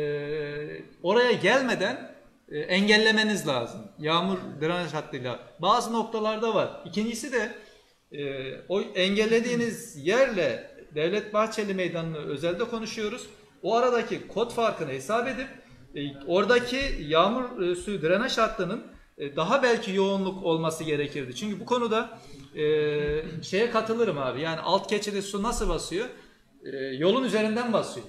oraya gelmeden e, engellemeniz lazım. Yağmur drenaj hattıyla. Bazı noktalarda var. İkincisi de e, o engellediğiniz yerle Devlet Bahçeli Meydanı'nı özelde konuşuyoruz. O aradaki kod farkını hesap edip e, oradaki yağmur e, suyu drenaj hattının e, daha belki yoğunluk olması gerekirdi. Çünkü bu konuda e, şeye katılırım abi. Yani alt geçide su nasıl basıyor? E, yolun üzerinden basıyor.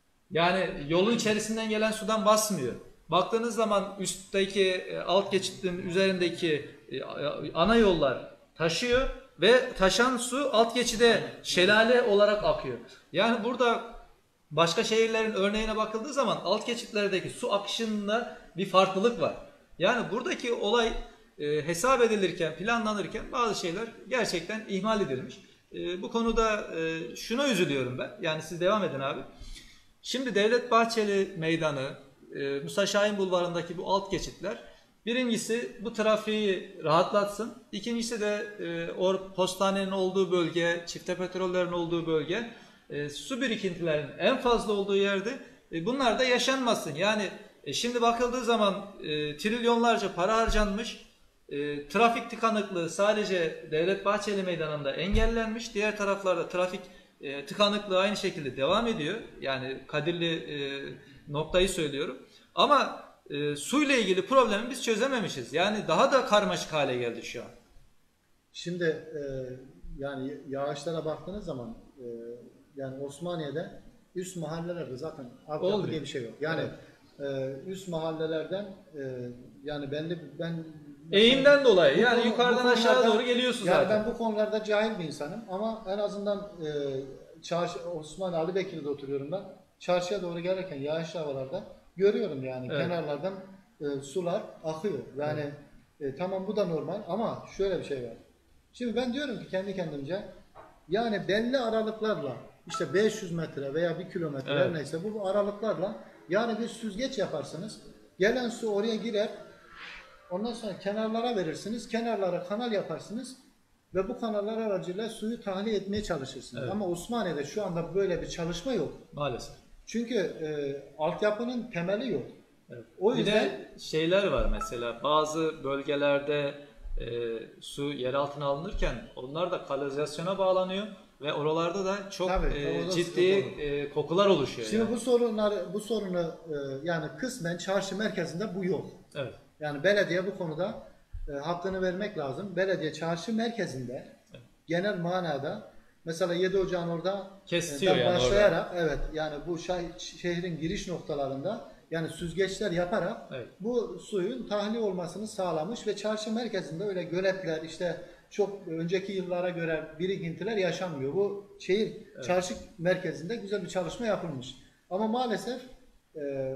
Yani yolun içerisinden gelen sudan basmıyor. Baktığınız zaman üstteki e, alt geçitin üzerindeki e, ana yollar taşıyor ve taşan su alt geçide şelale olarak akıyor. Yani burada başka şehirlerin örneğine bakıldığı zaman alt geçitlerdeki su akışında bir farklılık var. Yani buradaki olay e, hesap edilirken, planlanırken bazı şeyler gerçekten ihmal edilmiş. E, bu konuda e, şuna üzülüyorum ben. Yani siz devam edin abi. Şimdi Devlet Bahçeli Meydanı, e, Musa Şahin Bulvarı'ndaki bu alt geçitler, birincisi bu trafiği rahatlatsın. İkincisi de e, or postanenin olduğu bölge, çifte petrollerin olduğu bölge, e, su birikintilerinin en fazla olduğu yerde e, bunlar da yaşanmasın. Yani e, şimdi bakıldığı zaman e, trilyonlarca para harcanmış, e, trafik tıkanıklığı sadece Devlet Bahçeli Meydanı'nda engellenmiş, diğer taraflarda trafik e, tıkanıklığı aynı şekilde devam ediyor. Yani Kadirli e, noktayı söylüyorum. Ama e, suyla ilgili problemi biz çözememişiz. Yani daha da karmaşık hale geldi şu an. Şimdi e, yani yağışlara baktığınız zaman e, yani Osmaniye'de üst mahallelerde zaten altyapı diye bir şey yok. Yani evet. e, üst mahallelerden e, yani ben de ben eğimden dolayı yani konu, yukarıdan aşağı doğru geliyorsun yani zaten. Ben bu konularda cahil bir insanım ama en azından e, çarşı, Osman Ali Bekir'de oturuyorum ben. Çarşıya doğru gelirken yağışlı havalarda görüyorum yani evet. Kenarlardan e, sular akıyor. Yani evet. e, tamam bu da normal ama şöyle bir şey var. Şimdi ben diyorum ki kendi kendimce yani belli aralıklarla işte beş yüz metre veya bir kilometre evet. neyse bu, bu aralıklarla yani bir süzgeç yaparsınız. Gelen su oraya girer. Ondan sonra kenarlara verirsiniz. Kenarlara kanal yaparsınız. Ve bu kanallar aracıyla suyu tahliye etmeye çalışırsınız. Evet. Ama Osmaniye'de şu anda böyle bir çalışma yok. Maalesef. Çünkü e, altyapının temeli yok. Evet. O yüzden bir de şeyler var mesela bazı bölgelerde e, su yer altına alınırken onlar da kanalizasyona bağlanıyor ve oralarda da çok Tabii, e, ciddi e, kokular oluşuyor. Şimdi yani. bu sorunlar bu sorunu e, yani kısmen çarşı merkezinde bu yok. Evet. Yani belediye bu konuda e, hakkını vermek lazım. Belediye çarşı merkezinde evet. genel manada mesela yedi Ocağın orada kesiyor yani başlayarak orada. Evet yani bu şehrin giriş noktalarında yani süzgeçler yaparak evet. bu suyun tahliye olmasını sağlamış ve çarşı merkezinde öyle göletler işte çok önceki yıllara göre birikintiler yaşanmıyor. Bu şehir evet. çarşı merkezinde güzel bir çalışma yapılmış. Ama maalesef e,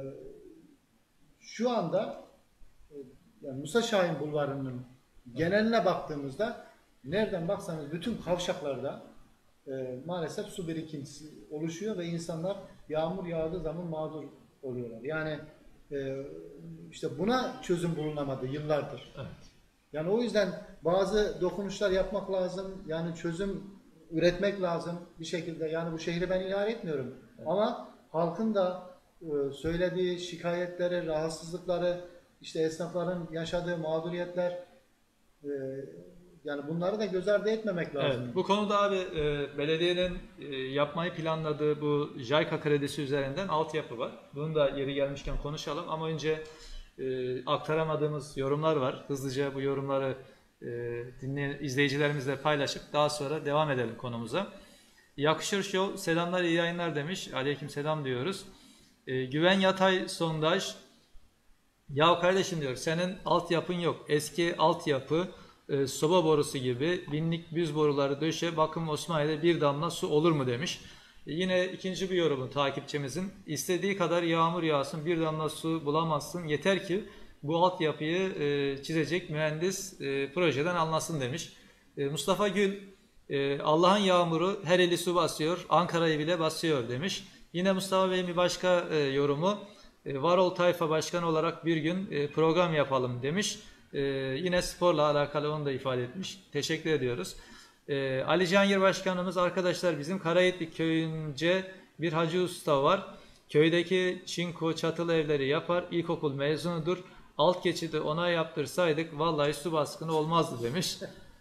şu anda e, yani Musa Şahin Bulvarı'nın geneline baktığımızda nereden baksanız bütün kavşaklarda e, maalesef su birikintisi oluşuyor ve insanlar yağmur yağdığı zaman mağdur oluyorlar. Yani e, işte buna çözüm bulunamadı yıllardır. Evet. Yani o yüzden bazı dokunuşlar yapmak lazım. Yani çözüm üretmek lazım bir şekilde. Yani bu şehri ben ihale etmiyorum. Evet. Ama halkın da e, söylediği şikayetleri, rahatsızlıkları, işte esnafların yaşadığı mağduriyetler e, yani bunları da göz ardı etmemek lazım. Evet, bu konuda abi e, belediyenin e, yapmayı planladığı bu JICA kredisi üzerinden altyapı var. Bunu da yeri gelmişken konuşalım ama önce e, aktaramadığımız yorumlar var. Hızlıca bu yorumları e, dinleyen izleyicilerimizle paylaşıp daha sonra devam edelim konumuza. Yakışır Show selamlar iyi yayınlar demiş. Aleyküm selam diyoruz. E, Güven Yatay sondaj. Ya kardeşim diyor senin altyapın yok. Eski altyapı e, soba borusu gibi binlik büz boruları döşe bakım Osmaniye'de bir damla su olur mu demiş. E, yine ikinci bir yorumu takipçimizin istediği kadar yağmur yağsın bir damla su bulamazsın yeter ki bu altyapıyı e, çizecek mühendis e, projeden anlasın demiş. E, Mustafa Gül e, Allah'ın yağmuru her eli su basıyor Ankara'yı bile basıyor demiş. Yine Mustafa Bey'in bir başka e, yorumu e, Varol Tayfa Başkanı olarak bir gün e, program yapalım demiş. Ee, yine sporla alakalı onu da ifade etmiş. Teşekkür ediyoruz. Ee, Ali Cihangir Başkanımız, arkadaşlar bizim Karayetlik köyünce bir hacı usta var. Köydeki çinko çatılı evleri yapar. İlkokul mezunudur. Alt geçidi ona yaptırsaydık vallahi su baskını olmazdı demiş.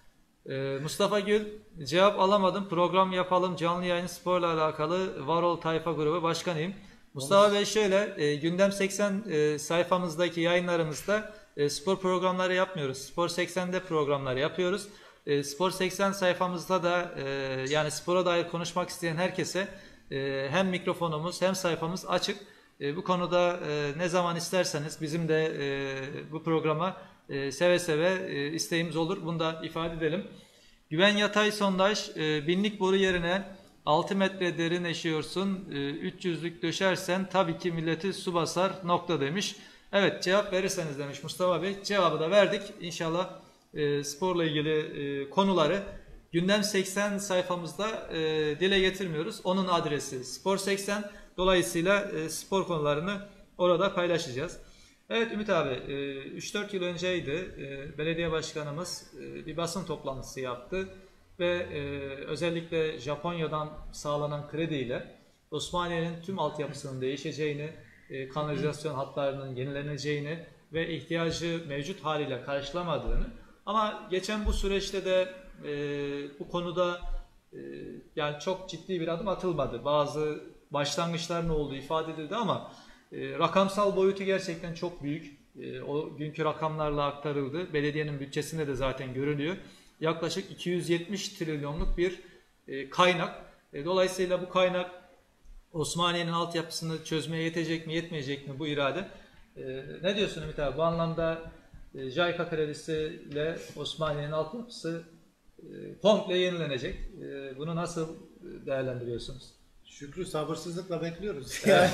Ee, Mustafa Gül, cevap alamadım. Program yapalım. Canlı yayın sporla alakalı Varol Tayfa Grubu Başkanıyım. Mustafa Bey şöyle, e, Gündem seksen e, sayfamızdaki yayınlarımızda e, spor programları yapmıyoruz. Spor seksende programları yapıyoruz. E, Spor seksen sayfamızda da e, yani spora dair konuşmak isteyen herkese e, hem mikrofonumuz hem sayfamız açık. E, bu konuda e, ne zaman isterseniz bizim de e, bu programa e, seve seve e, isteğimiz olur. Bunu da ifade edelim. Güven yatay sondaj, e, binlik boru yerine altı metre derin eşiyorsun, e, üç yüzlük döşersen tabii ki milleti su basar nokta demiş. Evet, cevap verirseniz demiş Mustafa Bey. Cevabı da verdik. İnşallah e, sporla ilgili e, konuları Gündem seksen sayfamızda e, dile getirmiyoruz. Onun adresi Spor seksen. Dolayısıyla e, spor konularını orada paylaşacağız. Evet Ümit abi, e, üç dört yıl önceydi. E, belediye başkanımız e, bir basın toplantısı yaptı ve e, özellikle Japonya'dan sağlanan krediyle Osmaniye'nin tüm altyapısının değişeceğini, e, kanalizasyon hatlarının yenileneceğini ve ihtiyacı mevcut haliyle karşılamadığını, ama geçen bu süreçte de e, bu konuda e, yani çok ciddi bir adım atılmadı. Bazı başlangıçların olduğu ifade edildi ama e, rakamsal boyutu gerçekten çok büyük. E, o günkü rakamlarla aktarıldı. Belediyenin bütçesinde de zaten görülüyor. Yaklaşık iki yüz yetmiş trilyonluk bir e, kaynak. E, dolayısıyla bu kaynak Osmaniye'nin altyapısını çözmeye yetecek mi, yetmeyecek mi bu irade? E, ne diyorsun Ümit abi? Bu anlamda e, JICA kredisiyle Osmaniye'nin altyapısı e, komple yenilenecek. E, bunu nasıl değerlendiriyorsunuz? Şükrü, sabırsızlıkla bekliyoruz. Yani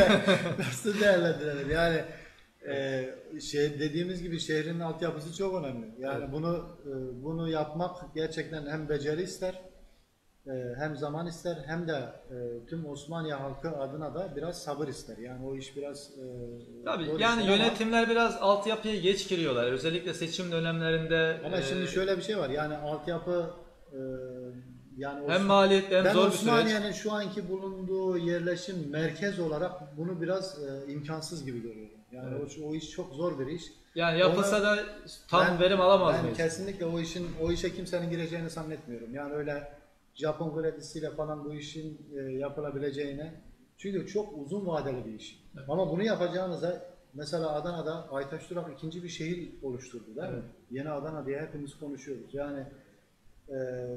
nasıl değerlendirelim? Yani e, şey dediğimiz gibi şehrin altyapısı çok önemli. Yani evet. bunu e, bunu yapmak gerçekten hem beceri ister, e, hem zaman ister, hem de e, tüm Osmaniye halkı adına da biraz sabır ister. Yani o iş biraz e, tabii yani yönetimler ama, biraz altyapıya geç giriyorlar. Özellikle seçim dönemlerinde. Ama e, şimdi şöyle bir şey var. Yani altyapı e, yani hem maliyetli hem zor bir süreç. Osmaniye'nin şu anki bulunduğu yerleşim merkez olarak bunu biraz e, imkansız gibi görüyorum. Yani evet. o, o iş çok zor bir iş. Yani yapılsa Onu, da tam ben, verim alamaz ben mıyız? Kesinlikle o işin o işe kimsenin gireceğini zannetmiyorum. Yani öyle Japon kredisiyle falan bu işin e, yapılabileceğine. Çünkü çok uzun vadeli bir iş. Evet. Ama bunu yapacağınıza mesela Adana'da Aytaş Durak ikinci bir şehir oluşturdu değil evet. mi? Yeni Adana diye hepimiz konuşuyoruz. Yani e,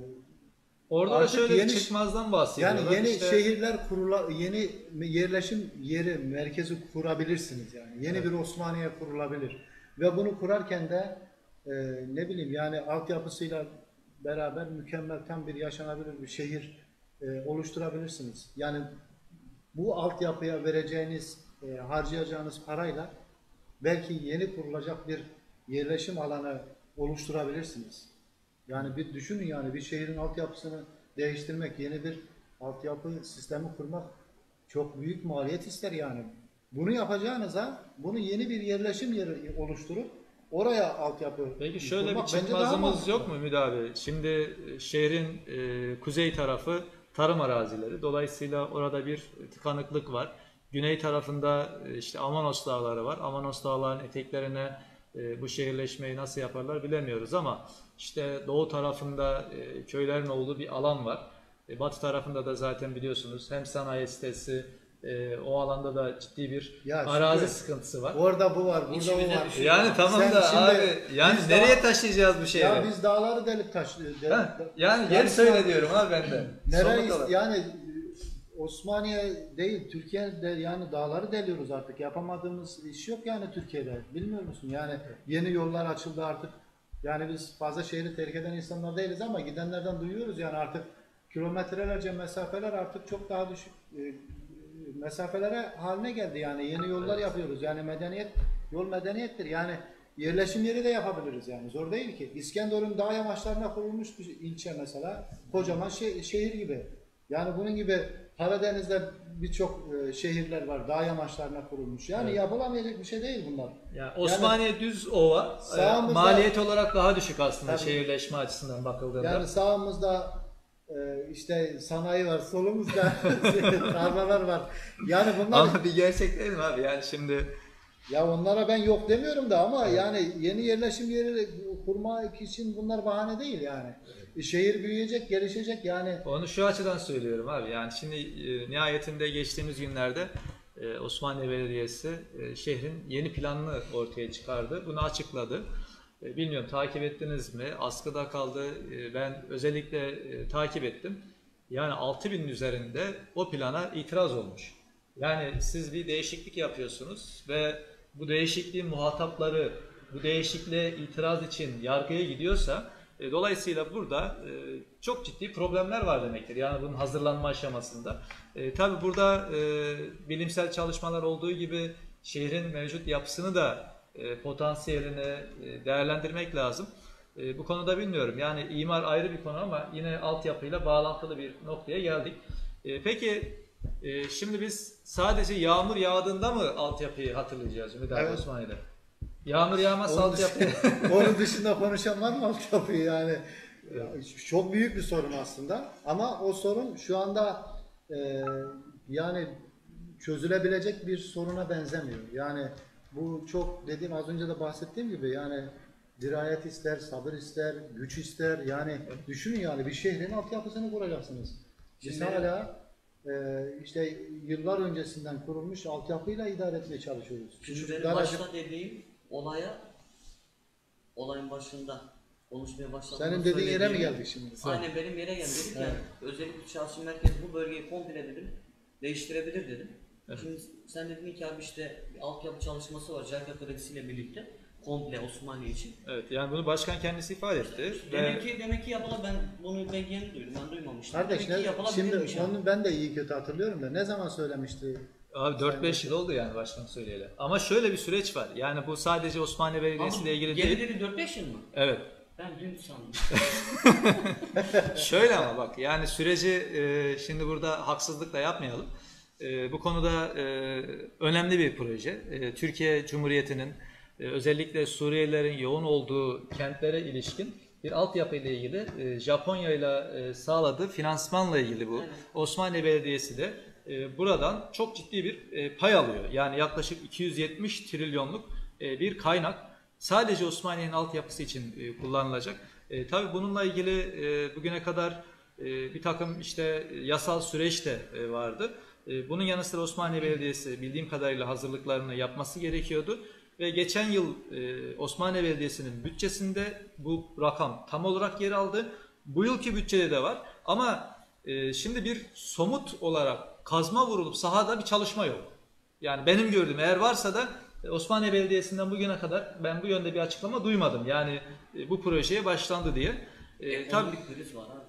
orada da şöyle yeni, bir çıkmazdan bahsediyorlar. Yani yeni işte, şehirler kurula, yeni yerleşim yeri, merkezi kurabilirsiniz yani. Yeni evet. bir Osmaniye kurulabilir. Ve bunu kurarken de e, ne bileyim yani altyapısıyla beraber mükemmel tam bir yaşanabilir bir şehir e, oluşturabilirsiniz. Yani bu altyapıya vereceğiniz, e, harcayacağınız parayla belki yeni kurulacak bir yerleşim alanı oluşturabilirsiniz. Yani bir düşünün yani bir şehrin altyapısını değiştirmek, yeni bir altyapı sistemi kurmak çok büyük maliyet ister yani. Bunu yapacağınıza bunu yeni bir yerleşim yeri oluşturup oraya altyapı Peki şöyle kurmak, bir çıkmazımız yok mu Ümit abi? Şimdi şehrin e, kuzey tarafı tarım arazileri. Dolayısıyla orada bir tıkanıklık var. Güney tarafında e, işte Amanos Dağları var. Amanos Dağları'nın eteklerine e, bu şehirleşmeyi nasıl yaparlar bilemiyoruz ama işte doğu tarafında e, köylerin olduğu bir alan var. E, batı tarafında da zaten biliyorsunuz hem sanayi sitesi, e, o alanda da ciddi bir ya arazi şimdi, sıkıntısı var. Orada bu var, burada bu var. Yani tamam Sen da abi yani nereye dağ, taşıyacağız bu şehri? Ya biz dağları delik taşlıyoruz. Yani, yani yer söyle diyorum abi ben de. Nereye yani Osmaniye değil, Türkiye'de yani dağları deliyoruz artık. Yapamadığımız iş yok yani Türkiye'de. Bilmiyor musun? Yani yeni yollar açıldı artık. Yani biz fazla şehri terk eden insanlar değiliz ama gidenlerden duyuyoruz yani artık kilometrelerce mesafeler artık çok daha düşük e, mesafelere haline geldi yani yeni yollar yapıyoruz yani medeniyet yol medeniyettir yani yerleşim yeri de yapabiliriz yani zor değil ki. İskenderun dağ yamaçlarına kurulmuş bir ilçe mesela kocaman şe şehir gibi yani bunun gibi Karadeniz'de birçok e, şehirler var. Dağ yamaçlarına kurulmuş. Yani Evet. yapılamayacak bir şey değil bunlar. Yani Osmaniye düz ova, e, sağımızda- maliyet olarak daha düşük aslında Tabii. şehirleşme açısından bakıldığında. Yani sağımızda e, işte sanayi var, solumuzda tarlalar var. Yani bunlar Ama bir gerçek değil mi abi? Yani şimdi ya onlara ben yok demiyorum da ama yani yeni yerleşim yeri kurmak için bunlar bahane değil yani. E, şehir büyüyecek, gelişecek yani. onu şu açıdan söylüyorum abi. Yani şimdi e, nihayetinde geçtiğimiz günlerde e, Osmaniye Belediyesi e, şehrin yeni planını ortaya çıkardı. Bunu açıkladı. E, bilmiyorum takip ettiniz mi? Askıda kaldı. E, ben özellikle e, takip ettim. Yani altı binin üzerinde o plana itiraz olmuş. Yani siz bir değişiklik yapıyorsunuz ve bu değişikliğin muhatapları bu değişikliğe itiraz için yargıya gidiyorsa e, dolayısıyla burada e, çok ciddi problemler var demektir. Yani bunun hazırlanma aşamasında. E, tabii burada e, bilimsel çalışmalar olduğu gibi şehrin mevcut yapısını da e, potansiyelini e, değerlendirmek lazım. E, bu konuda bilmiyorum. Yani imar ayrı bir konu ama yine altyapıyla bağlantılı bir noktaya geldik. E, peki e, şimdi biz sadece yağmur yağdığında mı altyapıyı hatırlayacağız Ümit abi Evet. Osmaniye'de? Yağmur yağmazsa Onun altyapı. Onun dışında konuşan var mı altyapıyı yani? Ya, çok büyük bir sorun aslında ama o sorun şu anda e, yani çözülebilecek bir soruna benzemiyor. Yani bu çok dediğim az önce de bahsettiğim gibi yani dirayet ister, sabır ister, güç ister. Yani düşünün yani bir şehrin altyapısını kuracaksınız. Biz Şimdi- hala e, işte yıllar öncesinden kurulmuş altyapıyla idare etmeye çalışıyoruz. Şimdi benim Garajı- başta dediğim olaya, olayın başında konuşmaya başladığımda Senin dediğin yere mi söylediğim- geldik şimdi? Aynen benim yere geldi. Dedik Evet. yani özellikle çarşı merkezi bu bölgeyi komple dedim, değiştirebilir dedim. Evet. Şimdi sen dedin ki abi işte bir altyapı çalışması var JICA kredisiyle birlikte komple Osmaniye için. Evet, yani bunu başkan kendisi ifade etti. Demek Ve ki demek ki yapıla ben bunu ben yeni duydum. Ben duymamıştım. Kardeş demek ne, ki yapılabilirmiş şimdi yani. onu ben de iyi kötü hatırlıyorum da ne zaman söylemişti? abi dört beş yıl oldu yani başkan söyleyeli. Ama şöyle bir süreç var. Yani bu sadece Osmaniye Belediyesi ile ilgili Yeni değil. dedi dört beş yıl mı? Evet. Ben dün sandım. Şöyle ama bak yani süreci e, şimdi burada haksızlık da yapmayalım. E, bu konuda e, önemli bir proje. E, Türkiye Cumhuriyeti'nin e, özellikle Suriyelilerin yoğun olduğu kentlere ilişkin bir altyapı ile ilgili e, Japonya ile sağladığı finansmanla ilgili bu. Evet. Osmaniye Belediyesi de e, buradan çok ciddi bir e, pay alıyor. Yani yaklaşık iki yüz yetmiş trilyonluk e, bir kaynak sadece Osmaniye'nin altyapısı için e, kullanılacak. E, tabii bununla ilgili e, bugüne kadar e, bir takım işte yasal süreç de e, vardı. E, bunun yanı sıra Osmaniye Belediyesi bildiğim kadarıyla hazırlıklarını yapması gerekiyordu. Ve geçen yıl e, Osmaniye Belediyesi'nin bütçesinde bu rakam tam olarak yer aldı. Bu yılki bütçede de var. Ama e, şimdi bir somut olarak kazma vurulup sahada bir çalışma yok. Yani benim gördüğüm eğer varsa da e, Osmaniye Belediyesi'nden bugüne kadar ben bu yönde bir açıklama duymadım. Yani e, bu projeye başlandı diye. E, tabii Ekonomik kriz var abi.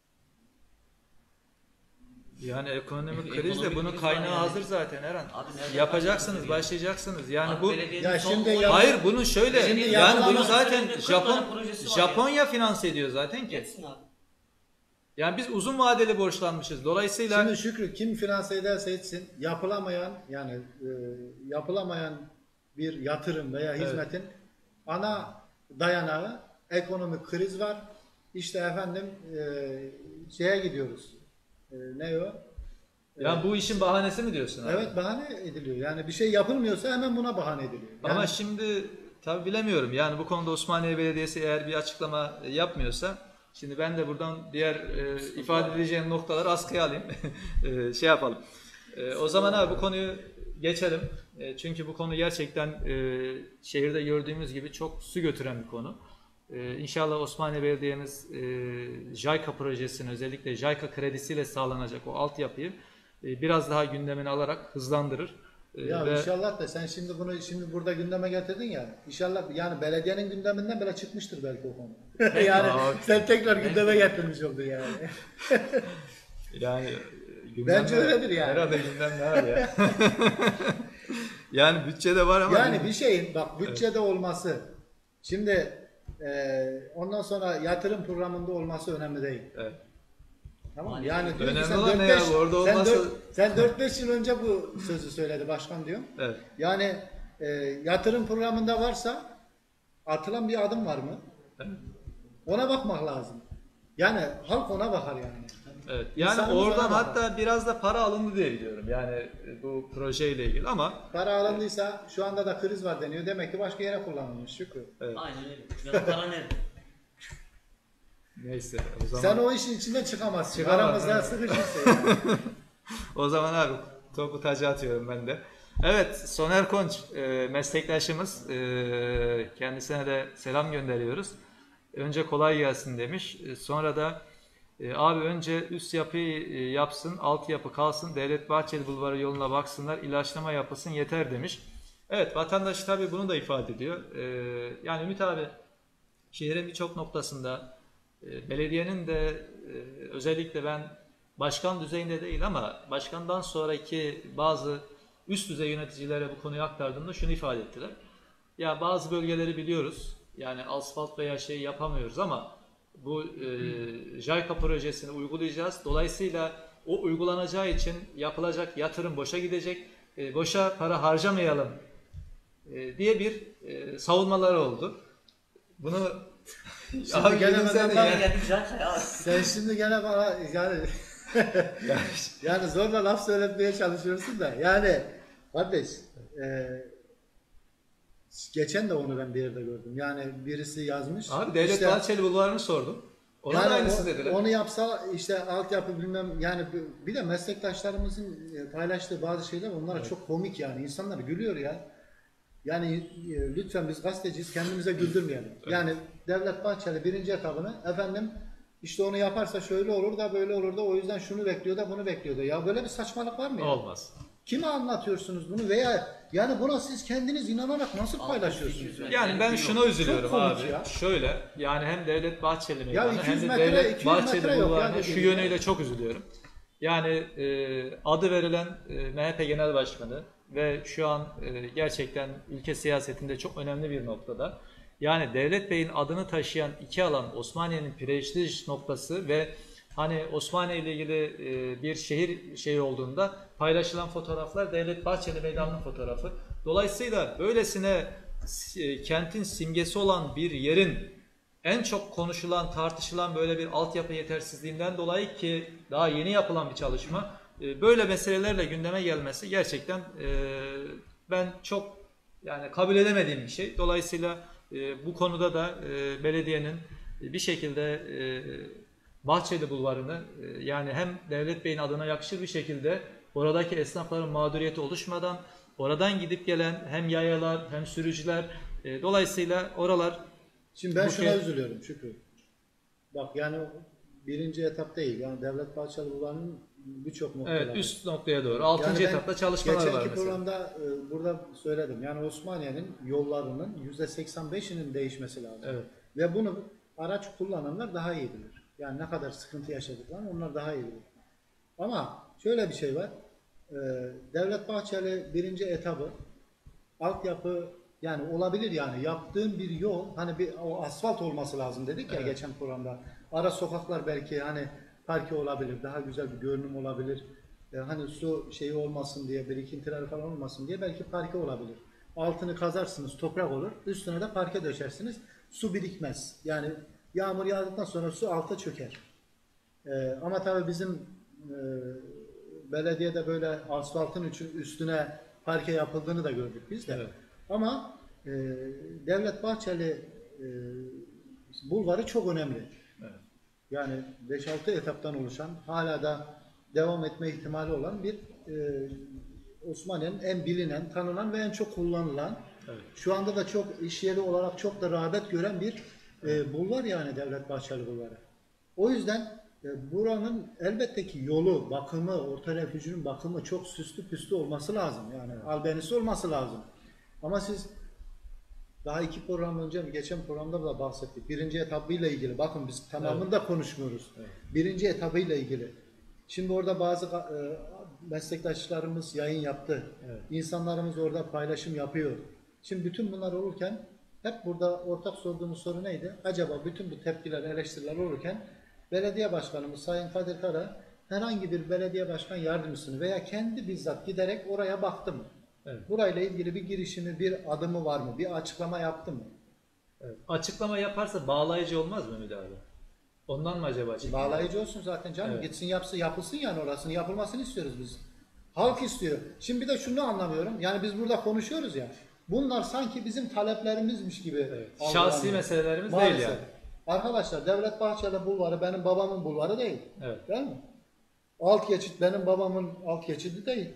yani ekonomik Ekonomik kriz de bunun kriz var kaynağı yani. hazır zaten Eren. Abi nereden Yapacaksınız, başlayacağız başlayacaksınız. Yani Abi bu belediyenin Ya son şimdi on- ya- hayır bunun şöyle Şimdi yani yapılan bunu zaten üzerinde kırk Japon tane projesi var Japonya finanse ediyor zaten ki. Yetsin abi. Yani biz uzun vadeli borçlanmışız. Dolayısıyla Şimdi Şükrü kim finanse ederse etsin yapılamayan yani e, yapılamayan bir yatırım veya Evet. hizmetin ana dayanağı ekonomik kriz var. İşte efendim e, şeye gidiyoruz. E, ne o? yani bu işin bahanesi mi diyorsun abi? Evet bahane ediliyor. Yani bir şey yapılmıyorsa hemen buna bahane ediliyor. Yani Ama şimdi tabi bilemiyorum. Yani bu konuda Osmaniye Belediyesi eğer bir açıklama e, yapmıyorsa şimdi ben de buradan diğer e, ifade edeceğim noktaları askıya alayım. E, şey yapalım. E, o zaman abi bu konuyu geçelim. E, çünkü bu konu gerçekten e, şehirde gördüğümüz gibi çok su götüren bir konu. E, İnşallah Osmaniye Belediye'miz e, JICA projesini özellikle JICA kredisiyle sağlanacak o altyapıyı e, biraz daha gündemine alarak hızlandırır. E, ya ve- inşallah da sen şimdi bunu şimdi burada gündeme getirdin ya. İnşallah yani belediyenin gündeminden bile çıkmıştır belki o konu. yani Abi. sen tekrar gündeme getirmiş oldun yani. Yani gündem Bence var. öyledir yani. Herhalde gündem var ya. Yani bütçede var ama Yani bir şeyin bak bütçede olması şimdi e, ondan sonra yatırım programında olması önemli değil. evet. Tamam mı? Hani Yani diyor ki önemli sen olan ne dört beş ya? Orada sen olmazsa- dört- sen dört beş yıl önce bu sözü söyledi başkan diyorum. Evet. Yani e, yatırım programında varsa atılan bir adım var mı? Ona bakmak lazım. Yani halk ona bakar yani. Evet. Yani İnsanımız oradan ona bakar. hatta biraz da para alındı diye biliyorum. Yani e, bu projeyle ilgili ama Para alındıysa şu anda da kriz var deniyor. Demek ki başka yere kullanılmış Şükrü. evet. Aynen öyle. Ya da para nerede? Neyse o zaman Sen o işin içinden çıkamazsın. Çıkamam, Aramızda evet. sıkışırsa yani. o zaman abi topu taca atıyorum ben de. Evet, Soner Konç e, meslektaşımız, e, kendisine de selam gönderiyoruz. Önce kolay gelsin demiş. E, sonra da e, abi önce üst yapıyı e, yapsın, alt yapı kalsın, Devlet Bahçeli Bulvarı yoluna baksınlar, ilaçlama yapılsın yeter demiş. Evet, vatandaş tabii bunu da ifade ediyor. E, yani Ümit abi, şehrin birçok noktasında e, belediyenin de e, özellikle ben başkan düzeyinde değil ama başkandan sonraki bazı üst düzey yöneticilere bu konuyu aktardığımda şunu ifade ettiler. Ya bazı bölgeleri biliyoruz. Yani asfalt veya şey yapamıyoruz ama bu e, JICA projesini uygulayacağız. Dolayısıyla o uygulanacağı için yapılacak yatırım boşa gidecek. E, boşa para harcamayalım e, diye bir e, savunmaları oldu. Bunu Şimdi gene gülümsedi benden ya. Ya güzel ya. Sen şimdi gene bana yani yani zorla laf söyletmeye çalışıyorsun da yani kardeş e, geçen de onu ben bir yerde gördüm. Yani birisi yazmış. Abi Devlet işte, Bahçeli Bulvarı'nı sordum. Ona yani da aynısı o- dediler. Onu yapsa işte altyapı bilmem yani bir de meslektaşlarımızın e, paylaştığı bazı şeyler onlara çok komik yani. İnsanlar gülüyor ya. Yani e, lütfen biz gazeteciyiz kendimize güldürmeyelim. Yani Devlet Bahçeli birinci etabını efendim işte onu yaparsa şöyle olur da böyle olur da o yüzden şunu bekliyor da bunu bekliyor da. Ya böyle bir saçmalık var mı ya? Olmaz. Kime anlatıyorsunuz bunu veya yani buna siz kendiniz inanarak nasıl Altı paylaşıyorsunuz? yüz Yani? Yani ben şuna üzülüyorum Çok komik abi. ya. Şöyle yani hem Devlet Bahçeli meydanı iki hem yüz de metre, iki Devlet yüz Bahçeli metre yok Bulvarı'na ya şu dediğin yönüyle ya. çok üzülüyorum. Yani e, adı verilen e, M H P Genel Başkanı ve şu an e, gerçekten ülke siyasetinde çok önemli bir noktada. Yani Devlet Bey'in adını taşıyan iki alan Osmaniye'nin prestij noktası ve hani Osmaniye ile ilgili e, bir şehir şey olduğunda paylaşılan fotoğraflar Devlet Bahçeli Meydanı'nın fotoğrafı. Dolayısıyla böylesine e, kentin simgesi olan bir yerin en çok konuşulan, tartışılan böyle bir altyapı yetersizliğinden dolayı ki daha yeni yapılan bir çalışma, e, böyle meselelerle gündeme gelmesi gerçekten e, ben çok yani kabul edemediğim bir şey. Dolayısıyla e, bu konuda da e, belediyenin bir şekilde e, Bahçeli Bulvarı'nı e, yani hem Devlet Bey'in adına yakışır bir şekilde oradaki esnafların mağduriyeti oluşmadan oradan gidip gelen hem yayalar hem sürücüler e, dolayısıyla oralar Şimdi ben Bu şuna şey- üzülüyorum Şükrü. Bak yani birinci etap değil. Yani Devlet Bahçeli Bulvarı'nın birçok noktaları. evet üst noktaya doğru altıncı Yani ben etapta çalışmalar var geçenki mesela. programda e, burada söyledim. Yani Osmaniye'nin yollarının yüzde seksen beşinin değişmesi lazım. Evet. Ve bunu araç kullananlar daha iyi bilir. Yani ne kadar sıkıntı yaşadıklarını onlar daha iyi bilir. Ama şöyle bir şey var. E, Devlet Bahçeli birinci etabı altyapı yani olabilir yani yaptığın bir yol hani bir o asfalt olması lazım dedik ya Evet. geçen programda. Ara sokaklar belki hani parke olabilir, daha güzel bir görünüm olabilir. E, hani su şeyi olmasın diye, birikintiler falan olmasın diye belki parke olabilir. Altını kazarsınız, toprak olur. Üstüne de parke döşersiniz. Su birikmez. Yani yağmur yağdıktan sonra su alta çöker. E, ama tabii bizim e, belediyede böyle asfaltın için üstüne parke yapıldığını da gördük biz de. Evet. Ama e, Devlet Bahçeli e, bulvarı çok önemli. Evet. Yani beş altı etaptan oluşan, hala da devam etme ihtimali olan bir e, Osmaniye'nin en bilinen, tanınan ve en çok kullanılan, Evet. şu anda da çok iş yeri olarak çok da rağbet gören bir e, bulvar yani Devlet Bahçeli Bulvarı. O yüzden e, buranın elbette ki yolu, bakımı, orta refüjünün bakımı çok süslü püslü olması lazım. Yani albenisi olması lazım. Ama siz daha iki program önce mi, geçen programda da bahsettik. Birinci etabıyla ilgili. Bakın biz tamamında konuşmuyoruz. Evet. Birinci etabıyla ilgili. Şimdi orada bazı e, meslektaşlarımız yayın yaptı. Evet. İnsanlarımız orada paylaşım yapıyor. Şimdi bütün bunlar olurken hep burada ortak sorduğumuz soru neydi? Acaba bütün bu tepkiler, eleştiriler olurken belediye başkanımız Sayın Kadir Kara herhangi bir belediye başkan yardımcısını veya kendi bizzat giderek oraya baktı mı? Evet. Burayla ilgili bir girişimi, bir adımı var mı? Bir açıklama yaptı mı? Evet. Açıklama yaparsa bağlayıcı olmaz mı müdahale? Ondan mı acaba açıklama? Bağlayıcı olsun zaten canım. Evet. Gitsin yapsın, yapılsın yani orasını. Yapılmasını istiyoruz biz. Halk istiyor. Şimdi bir de şunu anlamıyorum. Yani biz burada konuşuyoruz ya. Bunlar sanki bizim taleplerimizmiş gibi. Evet. algılanıyor. Şahsi meselelerimiz Maalesef. değil yani. Arkadaşlar Devlet Bahçeli bulvarı benim babamın bulvarı değil. Evet. Değil mi? Alt geçit benim babamın alt geçidi değil.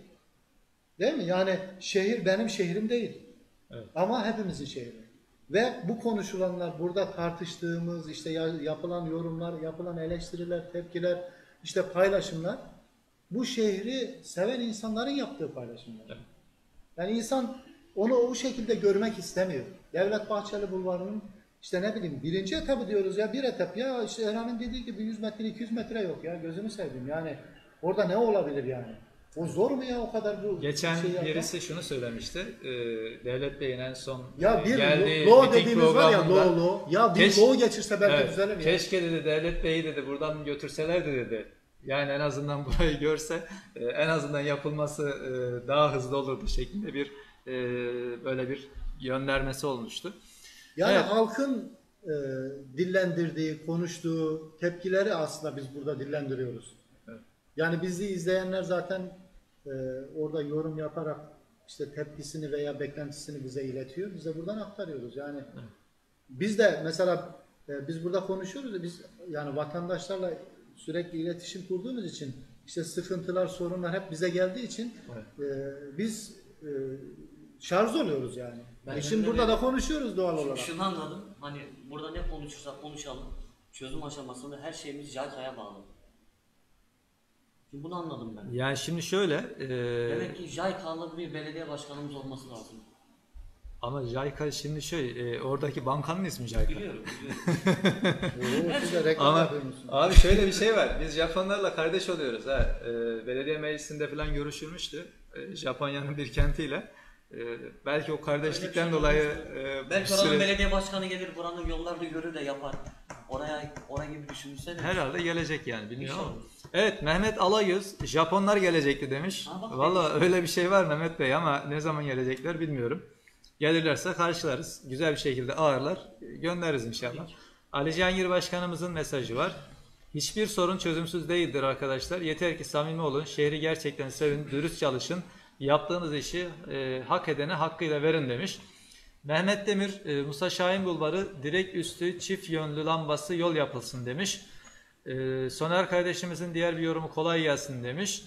Değil mi? Yani şehir benim şehrim değil. Evet. Ama hepimizin şehri. Ve bu konuşulanlar, burada tartıştığımız, işte yapılan yorumlar, yapılan eleştiriler, tepkiler, işte paylaşımlar, bu şehri seven insanların yaptığı paylaşımlar. Evet. Yani insan onu o şekilde görmek istemiyor. Devlet Bahçeli Bulvarı'nın işte ne bileyim birinci etabı diyoruz ya, bir etap ya, işte Erhan'ın dediği gibi yüz metre iki yüz metre yok ya, gözünü seveyim yani orada ne olabilir yani? O zor mu ya o kadar bu Geçen şey yapmak? birisi şunu söylemişti. E, Devlet Bey'in en son Ya bir geldiği lo miting dediğimiz var ya, programında lo lo. Ya bir keş- lo geçirse belki evet, düzelir ya. keşke dedi Devlet Bey'i dedi buradan götürselerdi dedi. Yani en azından burayı görse e, en azından yapılması e, daha hızlı olurdu şeklinde bir e, böyle bir yönlendirmesi olmuştu. Yani Evet. halkın e, dillendirdiği, konuştuğu tepkileri aslında biz burada dillendiriyoruz. Evet. Yani bizi izleyenler zaten e, orada yorum yaparak işte tepkisini veya beklentisini bize iletiyor. Biz de buradan aktarıyoruz. Yani Evet. biz de mesela e, biz burada konuşuyoruz da biz yani vatandaşlarla sürekli iletişim kurduğumuz için işte sıkıntılar, sorunlar hep bize geldiği için Evet. e, biz e, şarj oluyoruz yani. Ben E şimdi de burada böyle- da konuşuyoruz doğal Şu- olarak. Şunu anladım. Hani burada ne konuşursak konuşalım. Çözüm aşamasında her şeyimiz JICA'ya bağlı. Şimdi bunu anladım ben. Yani şimdi şöyle e, Demek ki JICA'lı bir belediye başkanımız olması lazım. ama JICA şimdi şöyle e, oradaki bankanın ismi JICA. Biliyorum, biliyorum. Oo, siz de reklam Ama yapıyorsunuz. abi şöyle bir şey var. Biz Japonlarla kardeş oluyoruz ha. Ee, belediye meclisinde falan görüşülmüştü. Ee, Japonya'nın bir kentiyle. Ee, belki o kardeşlikten Öyle bir şey dolayı olmuştu. e, Belki bir oranın süre- belediye başkanı gelir buranın yollarını görür de yapar. Oraya oraya gibi düşünsene. herhalde gelecek yani bilmiyorum ama. İnşallah. Evet, Mehmet Alayüz Japonlar gelecekti demiş. Ha, bak, Valla öyle bir şey var Mehmet Bey ama ne zaman gelecekler bilmiyorum. Gelirlerse karşılarız. Güzel bir şekilde ağırlar. Göndeririz inşallah. Ali Cihangir Başkanımızın mesajı var. Hiçbir sorun çözümsüz değildir arkadaşlar. Yeter ki samimi olun. Şehri gerçekten sevin. Dürüst çalışın. Yaptığınız işi e, hak edene hakkıyla verin demiş. Mehmet Demir, e, Musa Şahin Bulvarı direkt üstü çift yönlü lambası yol yapılsın demiş. E, Soner kardeşimizin diğer bir yorumu kolay gelsin demiş.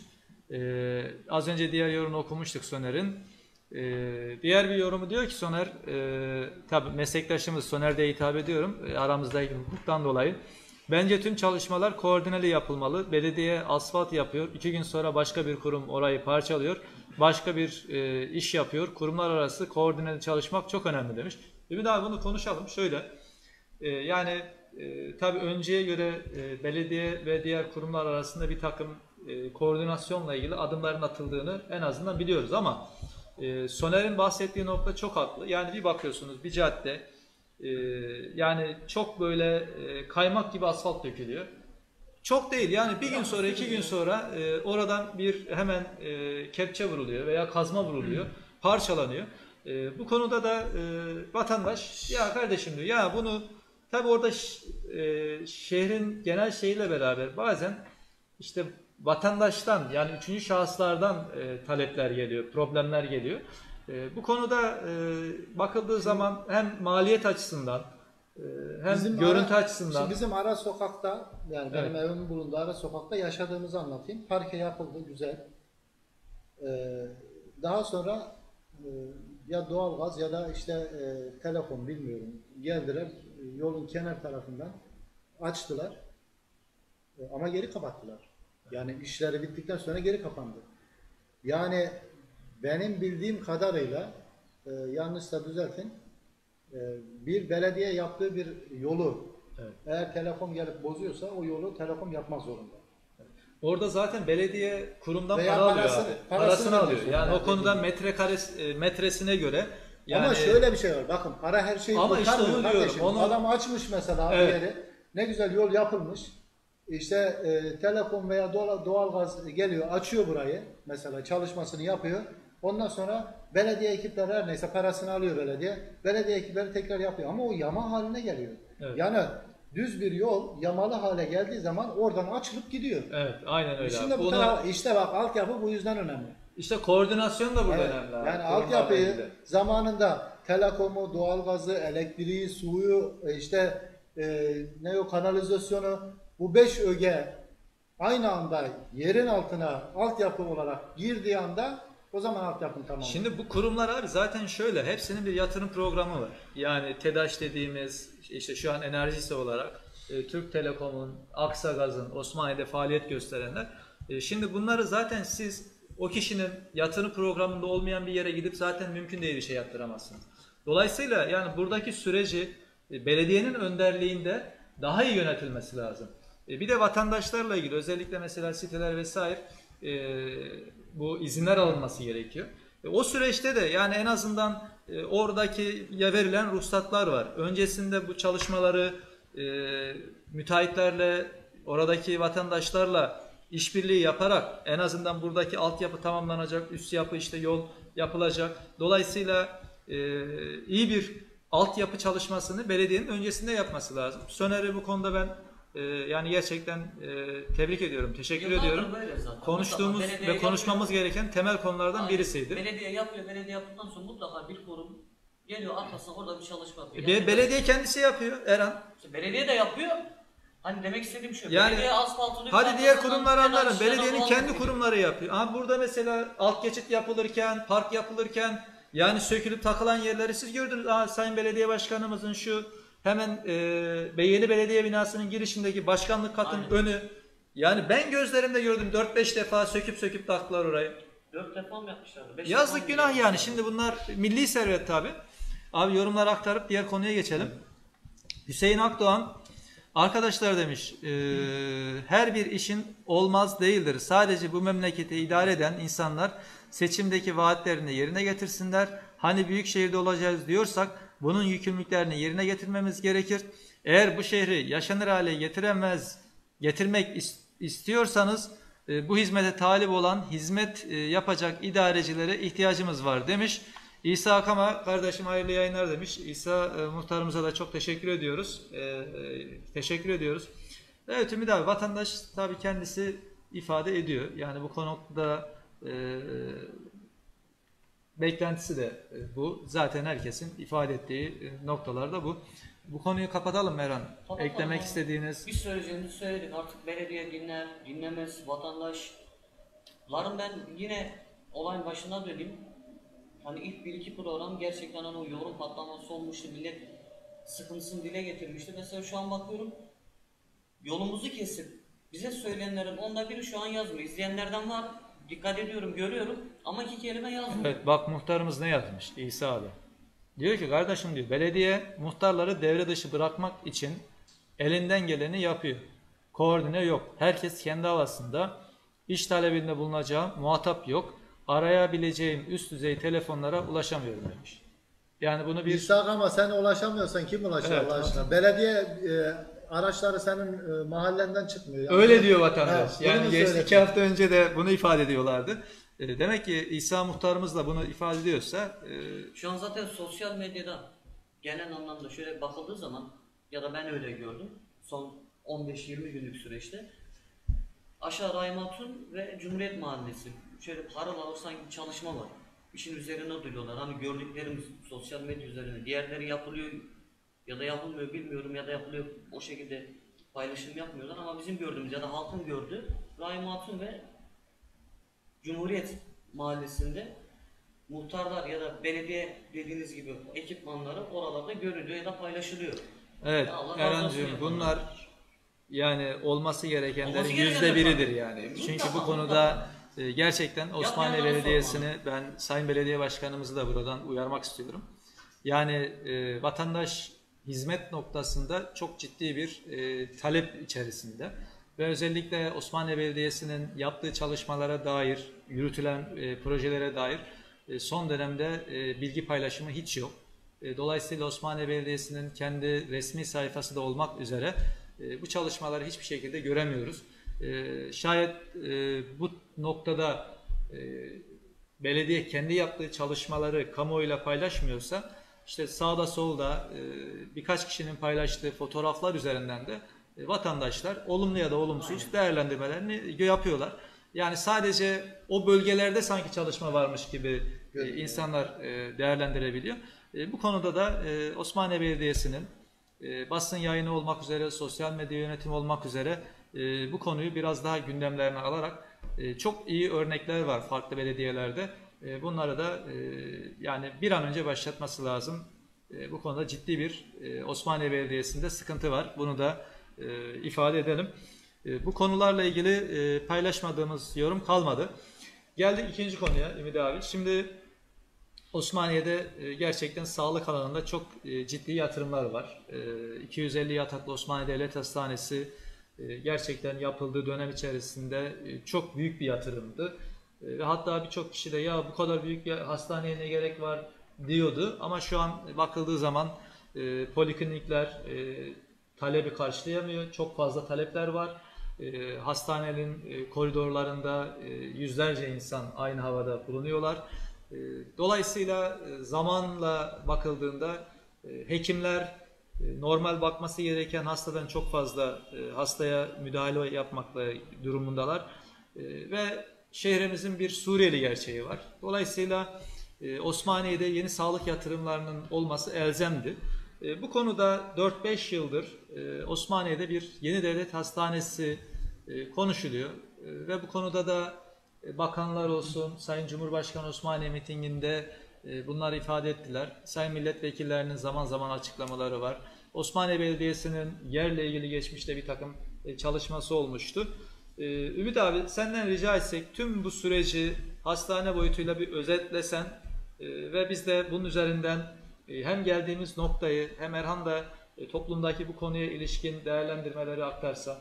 E, az önce diğer yorumunu okumuştuk Soner'in. E, diğer bir yorumu diyor ki Soner, e, tabi meslektaşımız Soner diye hitap ediyorum e, aramızdaki hukuktan dolayı. Bence tüm çalışmalar koordineli yapılmalı. Belediye asfalt yapıyor. İki gün sonra başka bir kurum orayı parçalıyor. Başka bir e, iş yapıyor. Kurumlar arası koordineli çalışmak çok önemli demiş. Ümit abi bunu konuşalım. Şöyle e, yani e, tabii önceye göre e, belediye ve diğer kurumlar arasında bir takım e, koordinasyonla ilgili adımların atıldığını en azından biliyoruz ama e, Soner'in bahsettiği nokta çok haklı. Yani bir bakıyorsunuz bir cadde e, yani çok böyle e, kaymak gibi asfalt dökülüyor. Çok değil yani bir gün sonra iki gün sonra e, oradan bir hemen e, kepçe vuruluyor veya kazma vuruluyor, parçalanıyor. E, bu konuda da e, vatandaş ya kardeşim diyor ya bunu tabi orada ş- e, şehrin genel şeyiyle beraber bazen işte vatandaştan yani üçüncü şahıslardan e, talepler geliyor, problemler geliyor. E, bu konuda e, bakıldığı zaman hem maliyet açısından e, hem Bizim görüntü ara, açısından Şimdi bizim ara sokakta yani benim Evet. evimin bulunduğu ara sokakta yaşadığımızı anlatayım. Parke yapıldı güzel. Ee, daha sonra e, ya doğalgaz ya da işte e, telefon bilmiyorum geldiler e, yolun kenar tarafından açtılar. E, ama geri kapattılar. Yani işleri bittikten sonra geri kapandı. Yani benim bildiğim kadarıyla e, yanlışsa düzeltin. Bir belediye yaptığı bir yolu Evet. eğer Telekom gelip bozuyorsa o yolu Telekom yapmak zorunda. orada zaten belediye kurumdan Veya para alıyor parasını- abi. parasını Parasını alıyor. alıyorsun. Yani Evet, o konuda dediğim metrekare metresine göre yani Ama şöyle bir şey var. Bakın para her şeyi Ama işte kurtarmıyor onu diyorum, kardeşim. onu- Adam açmış mesela Evet. bir yeri. Ne güzel yol yapılmış. İşte e, telekom veya doğal, doğalgaz geliyor, açıyor burayı. Mesela çalışmasını yapıyor. Ondan sonra belediye ekipleri her neyse parasını alıyor belediye. Belediye ekipleri tekrar yapıyor. Ama o yama haline geliyor. Evet. Yani düz bir yol yamalı hale geldiği zaman oradan açılıp gidiyor. Evet, aynen öyle. Şimdi bu Bunu, taraf, işte bak altyapı bu yüzden önemli. işte koordinasyon da burada Evet, önemli. abi. yani Kurumlarla altyapıyı ilgili. zamanında telekomu, doğalgazı, elektriği, suyu, e, işte e, ne o kanalizasyonu, bu beş öge aynı anda yerin altına altyapı olarak girdiği anda o zaman altyapının tamamı. Şimdi bu kurumlar abi zaten şöyle, hepsinin bir yatırım programı var. Yani TEDAŞ dediğimiz, işte şu an enerjisi olarak e, Türk Telekom'un, Aksa Gaz'ın, Osmaniye'de faaliyet gösterenler. E, şimdi bunları zaten siz o kişinin yatırım programında olmayan bir yere gidip zaten mümkün değil bir şey yaptıramazsınız. Dolayısıyla yani buradaki süreci e, belediyenin önderliğinde daha iyi yönetilmesi lazım. E, bir de vatandaşlarla ilgili özellikle mesela siteler vesaire e, bu izinler alınması gerekiyor. E, o süreçte de yani en azından e, oradaki ya verilen ruhsatlar var. Öncesinde bu çalışmaları e, müteahhitlerle, oradaki vatandaşlarla işbirliği yaparak en azından buradaki altyapı tamamlanacak, üst yapı işte yol yapılacak. Dolayısıyla e, iyi bir altyapı çalışmasını belediyenin öncesinde yapması lazım. Soner'i bu konuda ben e, yani gerçekten e, tebrik ediyorum, teşekkür Yıllardır ediyorum. böyle zaten. Konuştuğumuz Mutlaka belediye ve konuşmamız yapıyor. gereken temel konulardan Aynen. birisiydi. Belediye yapıyor, belediye yaptıktan sonra mutlaka bir kurum geliyor arkasına orada bir çalışma yapıyor. E, Yani belediye kendisi yapıyor Erhan. işte belediye de yapıyor. Hani demek istediğim şu. Yani, belediye asfaltını Hadi diğer arkasından kurumları kenar anlarım. şişeden Belediyenin falan kendi yapıyor. kurumları yapıyor. Ama burada mesela alt geçit yapılırken, park yapılırken yani sökülüp takılan yerleri siz gördünüz. Aa, Sayın Belediye Başkanımızın şu hemen e, Beyyeli Belediye binasının girişindeki başkanlık katının Aynen. önü. Yani ben gözlerimde gördüm dört beş defa söküp söküp taktılar orayı. Dört defa mı yapmışlardı? Beş Yazık defa mı günah yani. yapmışlardı? Şimdi bunlar milli servet tabi. Abi yorumları aktarıp diğer konuya geçelim. Hüseyin Akdoğan arkadaşlar demiş, e, her bir işin olmaz değildir. Sadece bu memleketi idare eden insanlar seçimdeki vaatlerini yerine getirsinler. Hani büyük şehirde olacağız diyorsak bunun yükümlülüklerini yerine getirmemiz gerekir. Eğer bu şehri yaşanır hale getiremez, getirmek is- istiyorsanız e, bu hizmete talip olan hizmet e, yapacak idarecilere ihtiyacımız var demiş. İsa Akama kardeşim hayırlı yayınlar demiş. İsa e, muhtarımıza da çok teşekkür ediyoruz. E, e, teşekkür ediyoruz. Evet Ümit abi vatandaş tabii kendisi ifade ediyor. Yani bu konuda e, beklentisi de e, bu. Zaten herkesin ifade ettiği e, noktalarda bu. Bu konuyu kapatalım Erhan. Tamam, Eklemek tamam. istediğiniz. Biz söyleyeceğimizi söyledik. Artık belediye dinler, dinlemez, vatandaşların ben yine olayın başına döneyim. Hani ilk bir iki program gerçekten hani o yorum patlaması olmuştu. Millet sıkıntısını dile getirmişti. Mesela şu an bakıyorum yolumuzu kesip bize söyleyenlerin onda biri şu an yazmıyor. İzleyenlerden var. Dikkat ediyorum, görüyorum ama iki kelime yazmıyor. Evet bak muhtarımız ne yazmış İsa abi. Diyor ki kardeşim diyor belediye muhtarları devre dışı bırakmak için elinden geleni yapıyor. Koordine yok. Herkes kendi havasında. İş talebinde bulunacağım muhatap yok. Arayabileceğim üst düzey telefonlara ulaşamıyorum demiş. Yani bunu bir... İshak ama sen ulaşamıyorsan kim ulaşıyor Evet, Allah aşkına? Belediye e, araçları senin e, mahallenden çıkmıyor. Yani. Öyle diyor vatandaş. Evet, bunu yani mu geç, söyledin? iki hafta önce de bunu ifade ediyorlardı. E, demek ki İsa muhtarımız da bunu ifade ediyorsa... E, Şu an zaten sosyal medyada genel anlamda şöyle bakıldığı zaman ya da ben öyle gördüm son on beş yirmi günlük süreçte aşağı Raymatun ve Cumhuriyet Mahallesi şöyle harıl harıl sanki bir çalışma var. İşin üzerine duruyorlar. Hani gördüklerimiz sosyal medya üzerine. Diğerleri yapılıyor ya da yapılmıyor bilmiyorum ya da yapılıyor o şekilde paylaşım yapmıyorlar ama bizim gördüğümüz ya da halkın gördüğü Raymatun ve Cumhuriyet Mahallesi'nde muhtarlar ya da belediye dediğiniz gibi ekipmanları oralarda görülüyor ya da paylaşılıyor. evet Ya Allah razı olsun Erhan'cığım yapanlar. bunlar yani olması gerekenlerin Olması yüzde gerekenler biridir tabii. yani. Mutlaka, Çünkü bu mutlaka. konuda e, gerçekten Osmaniye Yapmayanlara Belediyesi'ni ben Sayın Belediye Başkanımızı da buradan uyarmak istiyorum. Yani e, vatandaş hizmet noktasında çok ciddi bir e, talep içerisinde ve özellikle Osmaniye Belediyesi'nin yaptığı çalışmalara dair, yürütülen e, projelere dair e, son dönemde e, bilgi paylaşımı hiç yok. E, dolayısıyla Osmaniye Belediyesi'nin kendi resmi sayfası da olmak üzere e, bu çalışmaları hiçbir şekilde göremiyoruz. E, şayet e, bu noktada e, belediye kendi yaptığı çalışmaları kamuoyuyla paylaşmıyorsa, işte sağda solda e, birkaç kişinin paylaştığı fotoğraflar üzerinden de e, vatandaşlar olumlu ya da olumsuz Aynen. değerlendirmelerini yapıyorlar. Yani sadece o bölgelerde sanki çalışma varmış gibi e, insanlar e, değerlendirebiliyor. E, bu konuda da e, Osmaniye Belediyesi'nin e, basın yayını olmak üzere, sosyal medya yönetimi olmak üzere e, bu konuyu biraz daha gündemlerine alarak e, çok iyi örnekler var farklı belediyelerde. E, bunları da e, yani bir an önce başlatması lazım. E, bu konuda ciddi bir e, Osmaniye Belediyesi'nde sıkıntı var. Bunu da e, ifade edelim. E, bu konularla ilgili e, paylaşmadığımız yorum kalmadı. Geldik ikinci konuya Ümit abi. Şimdi Osmaniye'de e, gerçekten sağlık alanında çok e, ciddi yatırımlar var. E, iki yüz elli yataklı Osmaniye Devlet Hastanesi e, gerçekten yapıldığı dönem içerisinde e, çok büyük bir yatırımdı. E, ve hatta birçok kişi de ya bu kadar büyük bir hastaneye ne gerek var diyordu. Ama şu an bakıldığı zaman e, poliklinikler e, talebi karşılayamıyor. Çok fazla talepler var. E, hastanenin e, koridorlarında e, yüzlerce insan aynı havada bulunuyorlar. E, dolayısıyla e, zamanla bakıldığında e, hekimler e, normal bakması gereken hastadan çok fazla e, hastaya müdahale yapmakla durumundalar. E, ve şehrimizin bir Suriyeli gerçeği var. Dolayısıyla e, Osmaniye'de yeni sağlık yatırımlarının olması elzemdi. E, bu konuda dört beş yıldır e, Osmaniye'de bir yeni devlet hastanesi e, konuşuluyor. E, ve bu konuda da e, bakanlar olsun, Sayın Cumhurbaşkanı Osmaniye mitinginde e, bunları ifade ettiler. Sayın milletvekillerinin zaman zaman açıklamaları var. Osmaniye Belediyesi'nin yerle ilgili geçmişte bir takım e, çalışması olmuştu. E, Ümit abi senden rica etsek tüm bu süreci hastane boyutuyla bir özetlesen e, ve biz de bunun üzerinden hem geldiğimiz noktayı hem Erhan da toplumdaki bu konuya ilişkin değerlendirmeleri aktarsa.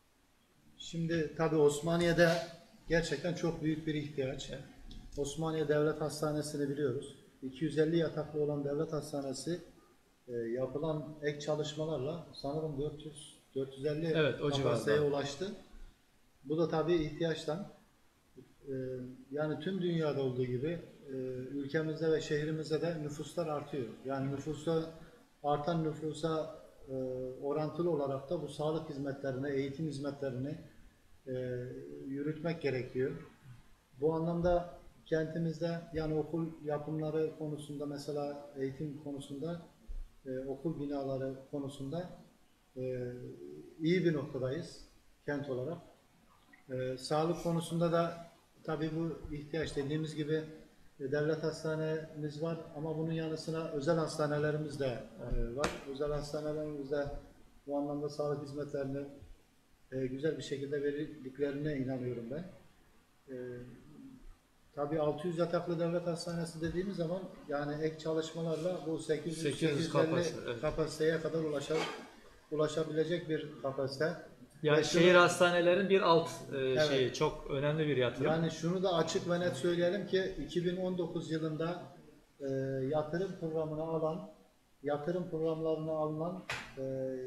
Şimdi tabii Osmaniye'de gerçekten çok büyük bir ihtiyaç. Evet. Osmaniye Devlet Hastanesi'ni biliyoruz. iki yüz elli yataklı olan devlet hastanesi e, yapılan ek çalışmalarla sanırım dört yüz dört yüz elli Evet, o kapasiteye civarda ulaştı. Bu da tabii ihtiyaçtan. E, yani tüm dünyada olduğu gibi e, ülkemizde ve şehrimizde de nüfuslar artıyor. Yani nüfusta artan nüfusa e, orantılı olarak da bu sağlık hizmetlerini, eğitim hizmetlerini e, yürütmek gerekiyor. Bu anlamda kentimizde yani okul yapımları konusunda mesela eğitim konusunda e, okul binaları konusunda e, iyi bir noktadayız kent olarak. E, sağlık konusunda da tabii bu ihtiyaç dediğimiz gibi e, devlet hastanemiz var ama bunun yanı sıra özel hastanelerimiz de e, var. Özel hastanelerimizde bu anlamda sağlık hizmetlerini e, güzel bir şekilde verdiklerine inanıyorum ben. E, tabii altı yüz yataklı devlet hastanesi dediğimiz zaman yani ek çalışmalarla bu sekiz yüz sekiz yüz elli kapasite, evet. kapasiteye kadar ulaşa, ulaşabilecek bir kapasite. Yani Ve şehir şunu- hastanelerinin bir alt e, Evet. şeyi çok önemli bir yatırım. Yani şunu da açık ve net söyleyelim ki iki bin on dokuz yılında e, yatırım programına alan, yatırım programlarına alınan e,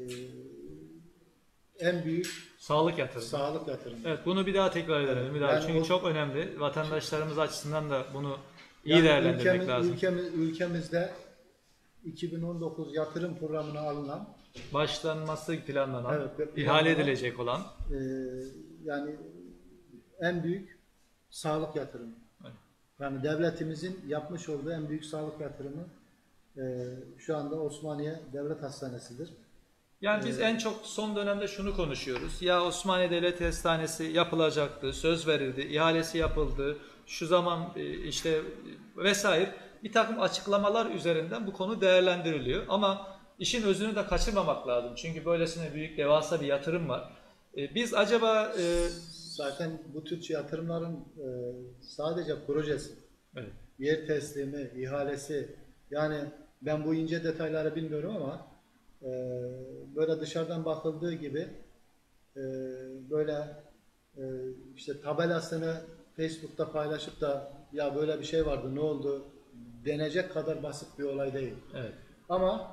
en büyük Sağlık yatırımı. sağlık yatırımı. Evet, bunu bir daha tekrar edelim Ümit abi. Yani Çünkü o- çok önemli. Vatandaşlarımız açısından da bunu iyi Yani değerlendirmek ülkemiz, lazım. Ülkemiz, ülkemizde iki bin on dokuz yatırım programına alınan Başlanması planlanan, Evet, ve ihale planlanan- edilecek olan. e, yani en büyük sağlık yatırımı. Evet. Yani devletimizin yapmış olduğu en büyük sağlık yatırımı e, şu anda Osmaniye Devlet Hastanesi'dir. Yani biz en çok son dönemde şunu konuşuyoruz. Ya Osmaniye Devlet Hastanesi yapılacaktı, söz verildi, ihalesi yapıldı, şu zaman e, işte e, vesaire bir takım açıklamalar üzerinden bu konu değerlendiriliyor. Ama işin özünü de kaçırmamak lazım. Çünkü böylesine büyük, devasa bir yatırım var. E, Biz acaba e, Zaten bu tür yatırımların e, sadece projesi, evet, yer teslimi, ihalesi, yani ben bu ince detayları bilmiyorum ama e, böyle dışarıdan bakıldığı gibi e, böyle e, işte tabelasını Facebook'ta paylaşıp da ya böyle bir şey vardı ne oldu denecek kadar basit bir olay değil. evet. Ama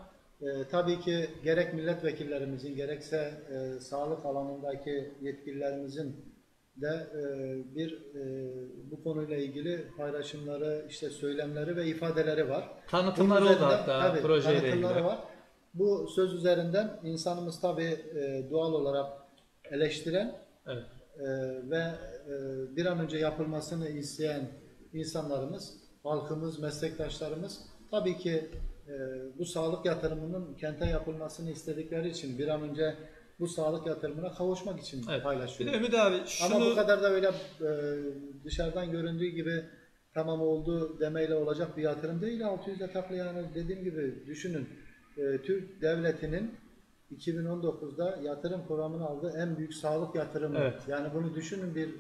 E, tabii ki gerek milletvekillerimizin gerekse e, sağlık alanındaki yetkililerimizin de e, bir e, bu konuyla ilgili paylaşımları, işte söylemleri ve ifadeleri var. Tanıtımları Bunun oldu üzerinden- hatta tabii, projeyle tanıtımları ilgili. var. Bu söz üzerinden insanımız tabii e, doğal olarak eleştiren Evet. e, ve e, bir an önce yapılmasını isteyen insanlarımız, halkımız, meslektaşlarımız tabii ki e, bu sağlık yatırımının kente yapılmasını istedikleri için bir an önce bu sağlık yatırımına kavuşmak için Evet. Bir paylaşıyor. de Ümit abi şunu... Ama bu kadar da öyle e, dışarıdan göründüğü gibi tamam oldu demeyle olacak bir yatırım değil. altı yüz yataklı, yani dediğim gibi düşünün. E, Türk devletinin iki bin on dokuzda yatırım programına aldığı en büyük sağlık yatırımı. Evet. Yani bunu düşünün, bir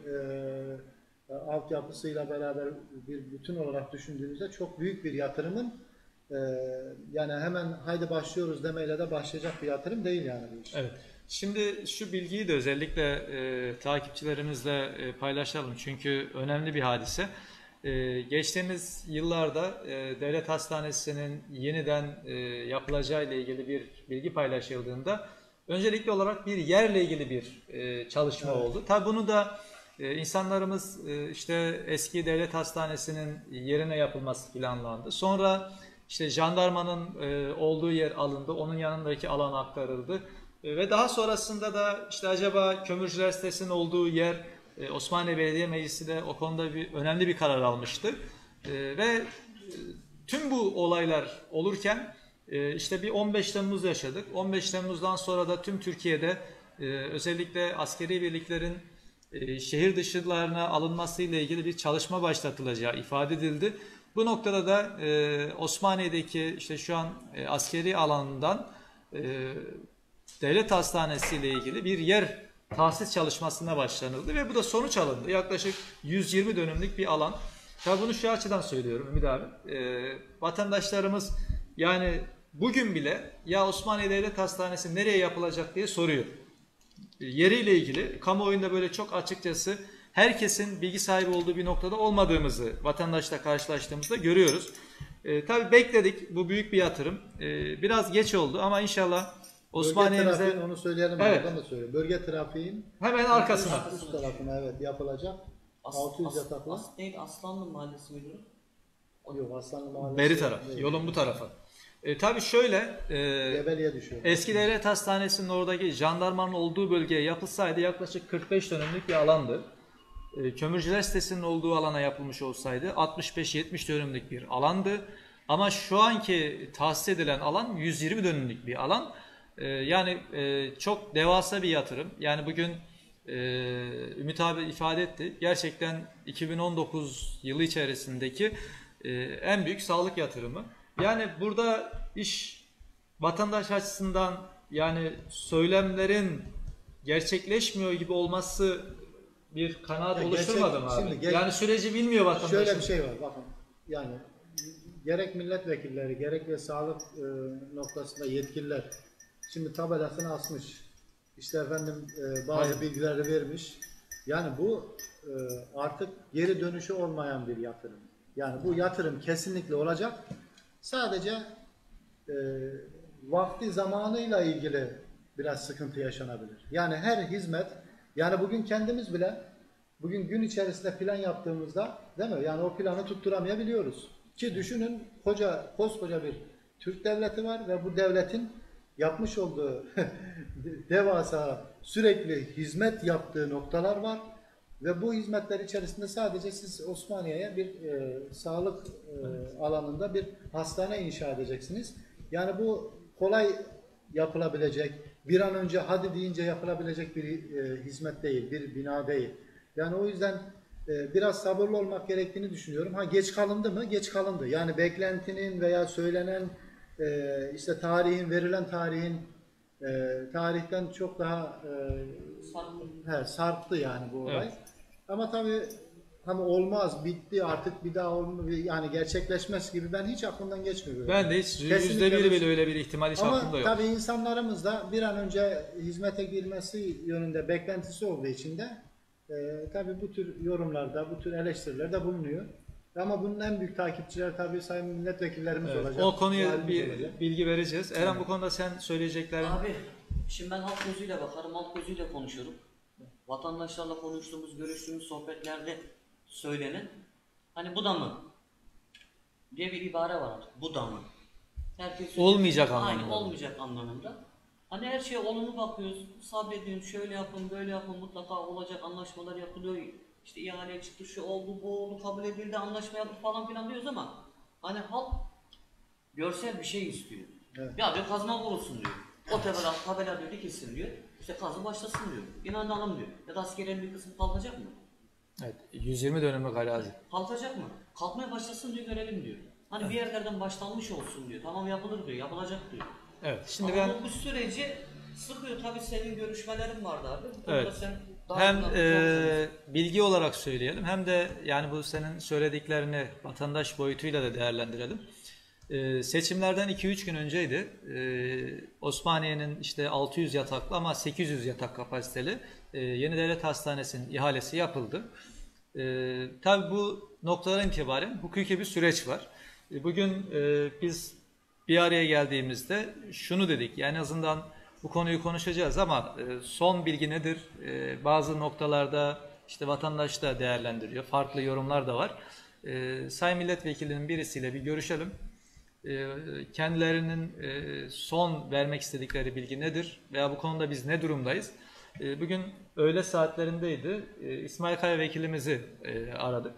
e, altyapısıyla beraber bir bütün olarak düşündüğünüzde çok büyük bir yatırımın e, yani hemen haydi başlıyoruz demeyle de başlayacak bir yatırım değil yani bu iş. Evet. Şimdi şu bilgiyi de özellikle e, takipçilerimizle e, paylaşalım. Çünkü önemli bir hadise. E, geçtiğimiz yıllarda e, devlet hastanesinin yeniden e, yapılacağı ile ilgili bir bilgi paylaşıldığında öncelikli olarak bir yerle ilgili bir e, çalışma Evet. oldu. Tabii bunu da e, insanlarımız e, işte eski devlet hastanesinin yerine yapılması planlandı. Sonra işte jandarmanın e, olduğu yer alındı, onun yanındaki alan aktarıldı. Ve daha sonrasında da işte acaba Kömürcüler sitesinin olduğu yer, e, Osmaniye Belediye Meclisi de o konuda bir önemli bir karar almıştı. E, ve e, tüm bu olaylar olurken e, işte bir on beş Temmuz yaşadık. on beş Temmuz'dan sonra da tüm Türkiye'de e, özellikle askeri birliklerin e, şehir dışlarına alınması ile ilgili bir çalışma başlatılacağı ifade edildi. Bu noktada da e, Osmaniye'deki işte şu an e, askeri alanından e, devlet hastanesi ile ilgili bir yer tahsis çalışmasına başlanıldı ve bu da sonuç alındı. Yaklaşık yüz yirmi dönümlük bir alan. Tabii bunu şu açıdan söylüyorum Ümit abi. E, vatandaşlarımız yani bugün bile ya Osmaniye Devlet Hastanesi nereye yapılacak diye soruyor. E, yeriyle ilgili kamuoyunda böyle çok açıkçası herkesin bilgi sahibi olduğu bir noktada olmadığımızı vatandaşla karşılaştığımızda görüyoruz. E, tabii bekledik. Bu büyük bir yatırım. E, biraz geç oldu ama inşallah Osmaniye'mize... Bölge onu söyleyelim, Evet. oradan da söyleyeyim. Bölge trafiğin Hemen arkasına. üst tarafına evet yapılacak. As, altı yüz as, yataklı. as, neydi? Aslanlı Mahallesi müydü? Yok, Aslanlı Mahallesi. Beri taraf. değil. Yolun bu tarafı. E, tabii şöyle... E, Gebeli'ye düşüyor. eski devlet hastanesinin oradaki jandarmanın olduğu bölgeye yapılsaydı yaklaşık kırk beş dönümlük bir alandı. E, Kömürcüler sitesinin olduğu alana yapılmış olsaydı altmış beş yetmiş dönümlük bir alandı. Ama şu anki tahsis edilen alan yüz yirmi dönümlük bir alan. Ee, yani e, çok devasa bir yatırım. Yani bugün e, Ümit abi ifade etti. Gerçekten iki bin on dokuz yılı içerisindeki e, en büyük sağlık yatırımı. Yani burada iş vatandaş açısından yani söylemlerin gerçekleşmiyor gibi olması bir kanaat Ya oluşturmadı mı gerçek- abi? şimdi ger- Yani süreci bilmiyor vatandaş. Şöyle bir şey var bakın. Yani gerek milletvekilleri gerek de sağlık e, noktasında yetkililer şimdi tabelasını asmış. İşte efendim e, bazı Aynen. bilgileri vermiş. Yani bu e, artık geri dönüşü olmayan bir yatırım. Yani bu yatırım kesinlikle olacak. Sadece e, vakti zamanıyla ilgili biraz sıkıntı yaşanabilir. Yani her hizmet, yani bugün kendimiz bile bugün gün içerisinde plan yaptığımızda değil mi? Yani o planı tutturamayabiliyoruz. Ki düşünün koca koskoca bir Türk devleti var ve bu devletin yapmış olduğu devasa sürekli hizmet yaptığı noktalar var ve bu hizmetler içerisinde sadece siz Osmaniye'ye bir e, sağlık e, alanında bir hastane inşa edeceksiniz. Yani bu kolay yapılabilecek, bir an önce hadi deyince yapılabilecek bir e, hizmet değil, bir bina değil. Yani o yüzden e, biraz sabırlı olmak gerektiğini düşünüyorum. Ha geç kalındı mı? Geç kalındı. Yani beklentinin veya söylenen e, işte tarihin, verilen tarihin e, tarihten çok daha e, Sarkı. he, sarktı yani bu olay. Evet. Ama tabii hani olmaz, bitti artık bir daha olma, yani gerçekleşmez gibi ben hiç aklımdan geçmiyor. Ben de hiç Kesinlikle yüzde bir bir- bile öyle bir ihtimal hiç aklımda Ama yok. tabii insanlarımız da bir an önce hizmete girmesi yönünde beklentisi olduğu için de e, tabii bu tür yorumlarda, bu tür eleştirilerde bulunuyor. Ama bunun en büyük takipçileri tabii sayın milletvekillerimiz Evet, olacak. o konuya valimiz bir olacak. bilgi vereceğiz. Eren, bu konuda sen söyleyeceklerin... Abi şimdi ben halk gözüyle bakarım, halk gözüyle konuşuyorum. Vatandaşlarla konuştuğumuz, görüştüğümüz sohbetlerde söylenen hani bu da mı diye bir ibare var artık. Bu da mı? Herkes Olmayacak Aynen, anlamında. olmayacak anlamında. Hani her şeye olumlu bakıyoruz, sabrediyoruz, şöyle yapın, böyle yapın, mutlaka olacak, anlaşmalar yapılıyor. İşte ihale çıktı, şu oldu, bu oldu, kabul edildi, anlaşma yaptık falan filan diyoruz ama hani halk görsel bir şey istiyor. Evet. Ya diyor kazma vurulsun diyor. O tabela, tabela diyor dikilsin diyor. İşte kazı başlasın diyor. İnanalım diyor. Ya da askerin bir kısmı kalkacak mı? Evet, yüz yirmi dönümlük arazi. Kalkacak mı? Kalkmaya başlasın diyor, görelim diyor. Hani evet. Bir yerlerden başlanmış olsun diyor. Tamam yapılır diyor, yapılacak diyor. Evet, şimdi Ama ben... bu süreci sıkıyor. Tabii senin görüşmelerin vardı abi. Bu Evet. sen daha Hem daha e, bilgi olarak söyleyelim, hem de yani bu senin söylediklerini vatandaş boyutuyla da değerlendirelim. E, seçimlerden iki üç gün önceydi. E, Osmaniye'nin işte altı yüz yataklı ama sekiz yüz yatak kapasiteli e, Yeni Devlet Hastanesi'nin ihalesi yapıldı. E, tabii bu noktadan itibaren hukuki bir süreç var. E, bugün e, biz bir araya geldiğimizde şunu dedik, yani en azından bu konuyu konuşacağız ama e, son bilgi nedir? E, bazı noktalarda işte vatandaş da değerlendiriyor, farklı yorumlar da var. E, Sayın Milletvekilinin birisiyle bir görüşelim. E, kendilerinin e, son vermek istedikleri bilgi nedir? Veya bu konuda biz ne durumdayız? E, bugün öğle saatlerindeydi. E, İsmail Kaya vekilimizi e, aradık.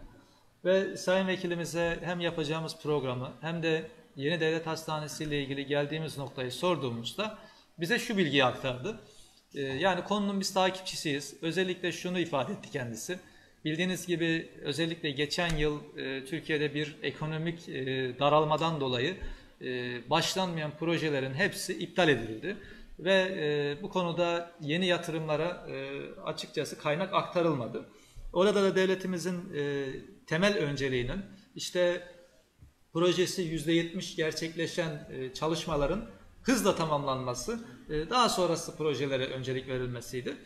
Ve Sayın Vekilimize hem yapacağımız programı hem de Yeni Devlet Hastanesi ile ilgili geldiğimiz noktayı sorduğumuzda bize şu bilgiyi aktardı. Ee, yani konunun biz takipçisiyiz. Özellikle şunu ifade etti kendisi. Bildiğiniz gibi özellikle geçen yıl e, Türkiye'de bir ekonomik e, daralmadan dolayı e, başlanmayan projelerin hepsi iptal edildi. Ve e, bu konuda yeni yatırımlara e, açıkçası kaynak aktarılmadı. Orada da devletimizin e, temel önceliğinin işte projesi yüzde yetmiş gerçekleşen e, çalışmaların hızla tamamlanması, e, daha sonrası projelere öncelik verilmesiydi.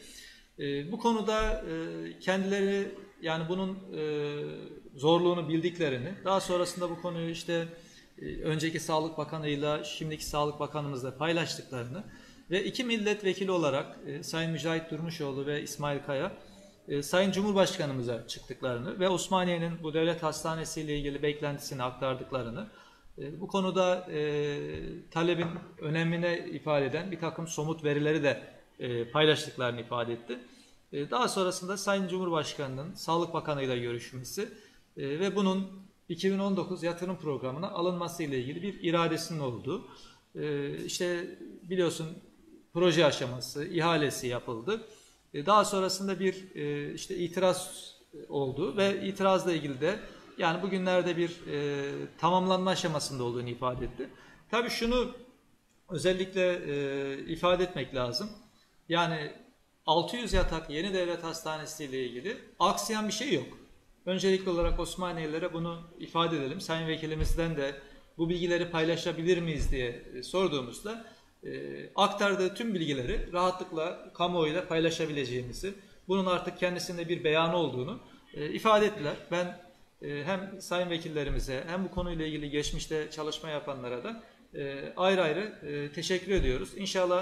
E, bu konuda e, kendileri yani bunun e, zorluğunu bildiklerini, daha sonrasında bu konuyu işte e, önceki Sağlık Bakanı'yla şimdiki Sağlık Bakanımızla paylaştıklarını ve iki milletvekili olarak e, Sayın Mücahit Durmuşoğlu ve İsmail Kaya e, Sayın Cumhurbaşkanımıza çıktıklarını ve Osmaniye'nin bu devlet hastanesi ile ilgili beklentisini aktardıklarını, bu konuda e, talebin önemine ifade eden bir takım somut verileri de e, paylaştıklarını ifade etti. E, daha sonrasında Sayın Cumhurbaşkanı'nın Sağlık Bakanı ile görüşmesi e, ve bunun iki bin on dokuz yatırım programına alınması ile ilgili bir iradesinin olduğu. E, işte biliyorsun proje aşaması, ihalesi yapıldı. E, daha sonrasında bir e, işte itiraz oldu ve itirazla ilgili de yani bugünlerde bir e, tamamlanma aşamasında olduğunu ifade etti. Tabii şunu özellikle e, ifade etmek lazım. Yani altı yüz yatak Yeni Devlet Hastanesi ile ilgili aksayan bir şey yok. Öncelikli olarak Osmaniyelilere bunu ifade edelim. Sayın Vekilimizden de bu bilgileri paylaşabilir miyiz diye sorduğumuzda e, aktardığı tüm bilgileri rahatlıkla kamuoyuyla paylaşabileceğimizi, bunun artık kendisinde bir beyanı olduğunu e, ifade ettiler. Ben hem sayın vekillerimize hem bu konuyla ilgili geçmişte çalışma yapanlara da ayrı ayrı teşekkür ediyoruz. İnşallah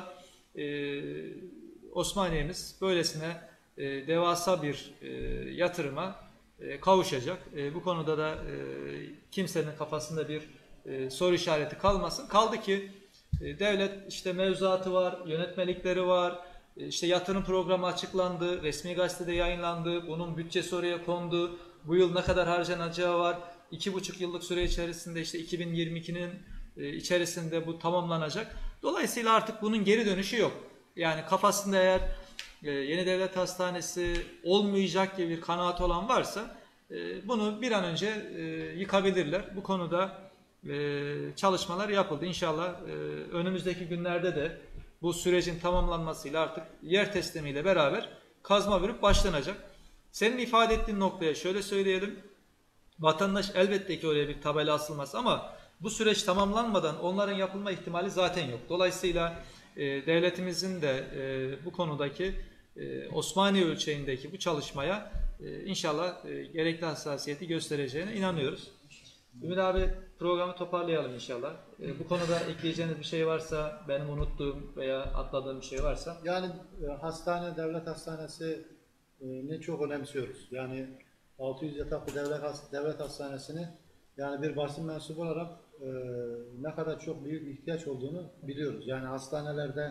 Osmaniye'miz böylesine devasa bir yatırıma kavuşacak. Bu konuda da kimsenin kafasında bir soru işareti kalmasın. Kaldı ki devlet işte mevzuatı var, yönetmelikleri var, işte yatırım programı açıklandı, resmi gazetede yayınlandı, bunun bütçesi oraya kondu. Bu yıl ne kadar harcanacağı var. İki buçuk yıllık süre içerisinde işte iki bin yirmi ikinin içerisinde bu tamamlanacak. Dolayısıyla artık bunun geri dönüşü yok. Yani kafasında eğer Yeni Devlet Hastanesi olmayacak gibi bir kanaat olan varsa bunu bir an önce yıkabilirler. Bu konuda çalışmalar yapıldı. İnşallah önümüzdeki günlerde de bu sürecin tamamlanmasıyla artık yer teslimiyle beraber kazma verip başlanacak. Senin ifade ettiğin noktaya şöyle söyleyelim. Vatandaş elbette ki oraya bir tabela asılmaz ama bu süreç tamamlanmadan onların yapılma ihtimali zaten yok. Dolayısıyla e, devletimizin de e, bu konudaki e, Osmaniye ölçeğindeki bu çalışmaya e, inşallah e, gerekli hassasiyeti göstereceğine inanıyoruz. Ümit abi, programı toparlayalım inşallah. E, bu konuda ekleyeceğiniz bir şey varsa, benim unuttuğum veya atladığım bir şey varsa. Yani e, hastane, devlet hastanesi e, ne çok önemsiyoruz. Yani altı yüz yataklı devlet, has- devlet hastanesini yani bir basın mensubu olarak e, ne kadar çok büyük ihtiyaç olduğunu biliyoruz. Yani hastanelerde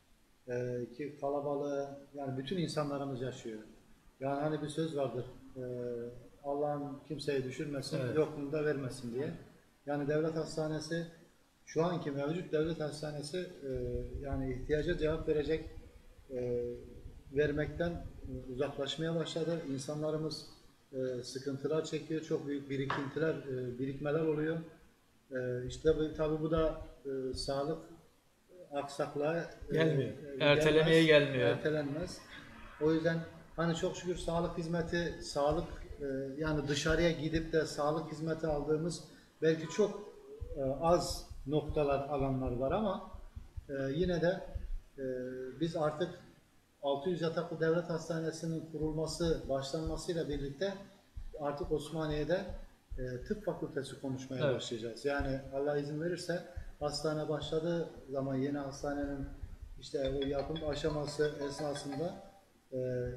e, ki kalabalığı yani bütün insanlarımız yaşıyor. Yani hani bir söz vardır. E, Allah'ın kimseyi düşürmesin, Evet. yokluğunu da vermesin diye. Yani devlet hastanesi şu anki mevcut devlet hastanesi e, yani ihtiyaca cevap verecek e, vermekten e, uzaklaşmaya başladı. İnsanlarımız e, sıkıntılar çekiyor. Çok büyük birikintiler, e, birikmeler oluyor. E, işte bu, tabii bu da e, sağlık aksaklığa e, Gelmiyor. e, Ertelemeye gelmez, gelmiyor. Ertelenmez. O yüzden hani çok şükür sağlık hizmeti, sağlık e, yani dışarıya gidip de sağlık hizmeti aldığımız belki çok e, az noktalar, alanlar var ama e, yine de e, biz artık altı yüz yataklı devlet hastanesinin kurulması, başlanmasıyla birlikte artık Osmaniye'de e, tıp fakültesi konuşmaya Evet. başlayacağız. Yani Allah izin verirse hastane başladığı zaman yeni hastanenin işte o yapım aşaması esnasında e,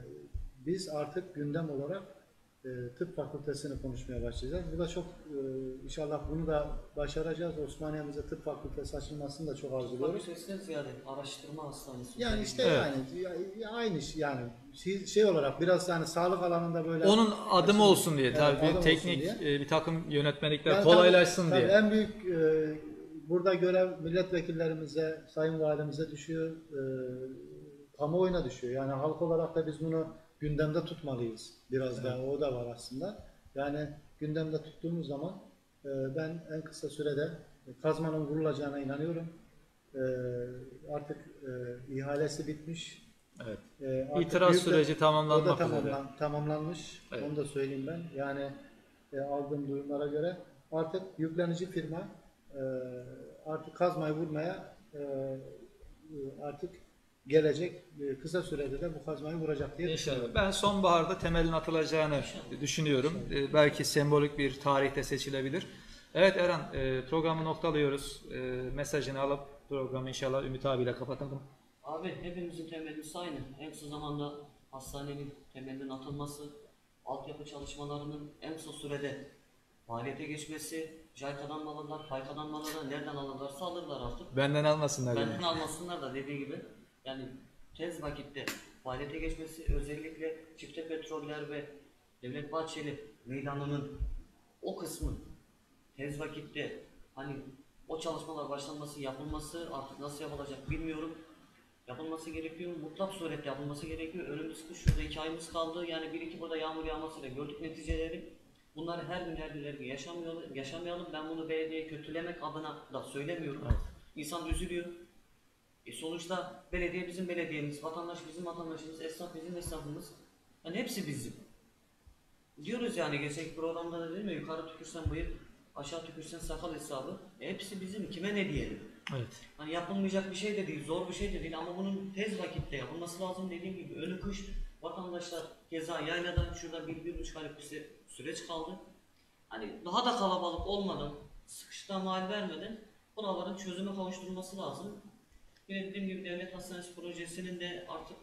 biz artık gündem olarak e, tıp fakültesini konuşmaya başlayacağız. Bu da çok e, inşallah bunu da başaracağız. Osmaniye'mize tıp fakültesi açılmasını da çok arzuluyoruz. Fakültesinden ziyade araştırma hastanesi. Yani işte Evet. yani ya- ya aynı şey yani şey, şey olarak biraz yani sağlık alanında böyle Onun adımı olsun diye Evet, tabii adım bir olsun teknik diye. e, bir takım yönetmelikler Yani kolaylaşsın tabii, diye. tabii en büyük e, burada görev milletvekillerimize, sayın valimize düşüyor, e, kamuoyuna düşüyor. Yani halk olarak da biz bunu gündemde tutmalıyız. Biraz Evet. daha o da var aslında. Yani gündemde tuttuğumuz zaman e, ben en kısa sürede kazmanın vurulacağına inanıyorum. E, artık e, ihalesi bitmiş. Evet. E, artık İtiraz büyük de- süreci o da tamamlanmak üzere. tamamlan, tamamlanmış. Evet. Onu da söyleyeyim ben. Yani e, aldığım duyumlara göre artık yüklenici firma e, artık kazmayı vurmaya e, e, artık gelecek e, kısa sürede de bu kazmayı vuracak diye İnşallah. düşünüyorum. Ben sonbaharda temelin atılacağını düşünüyorum. E, belki sembolik bir tarihte seçilebilir. Evet Eren, e, programı noktalıyoruz. E, mesajını alıp programı inşallah Ümit abiyle kapatalım. Abi hepimizin temelimiz aynı. En kısa zamanda hastanenin temelinin atılması, altyapı çalışmalarının en kısa sürede faaliyete geçmesi, JAYKA'dan mı alırlar, FAYKA'dan mı alırlar, nereden alırlarsa alırlar artık. Benden almasınlar. Benden yani. almasınlar da dediği gibi. Yani tez vakitte faaliyete geçmesi, özellikle çifte petroller ve Devlet Bahçeli meydanının o kısmı tez vakitte hani o çalışmalar başlanması, yapılması artık nasıl yapılacak bilmiyorum. Yapılması gerekiyor. Mutlak surette yapılması gerekiyor. Önümüz kış, şurada iki ayımız kaldı. Yani bir iki burada yağmur yağmasıyla gördük neticeleri. Bunları her gün her gün her gün yaşamayalım. yaşamayalım. Ben bunu belediye kötülemek adına da söylemiyorum. Evet. İnsan üzülüyor. E sonuçta belediye bizim belediyemiz, vatandaş bizim vatandaşımız, esnaf bizim esnafımız. Yani hepsi bizim. Diyoruz yani geçen programda da dedim ya, yukarı tükürsen bıyık, aşağı tükürsen sakal hesabı. E hepsi bizim. Kime ne diyelim? Evet. Hani yapılmayacak bir şey de değil, zor bir şey de değil ama bunun tez vakitte yapılması lazım dediğim gibi. Önü kış, vatandaşlar keza yaylada şurada bir, bir buçuk aylık bir sü- süreç kaldı. Hani daha da kalabalık olmadan, sıkışıklığa mal vermeden buraların çözüme kavuşturulması lazım. Yine dediğim gibi devlet hastanesi projesinin de artık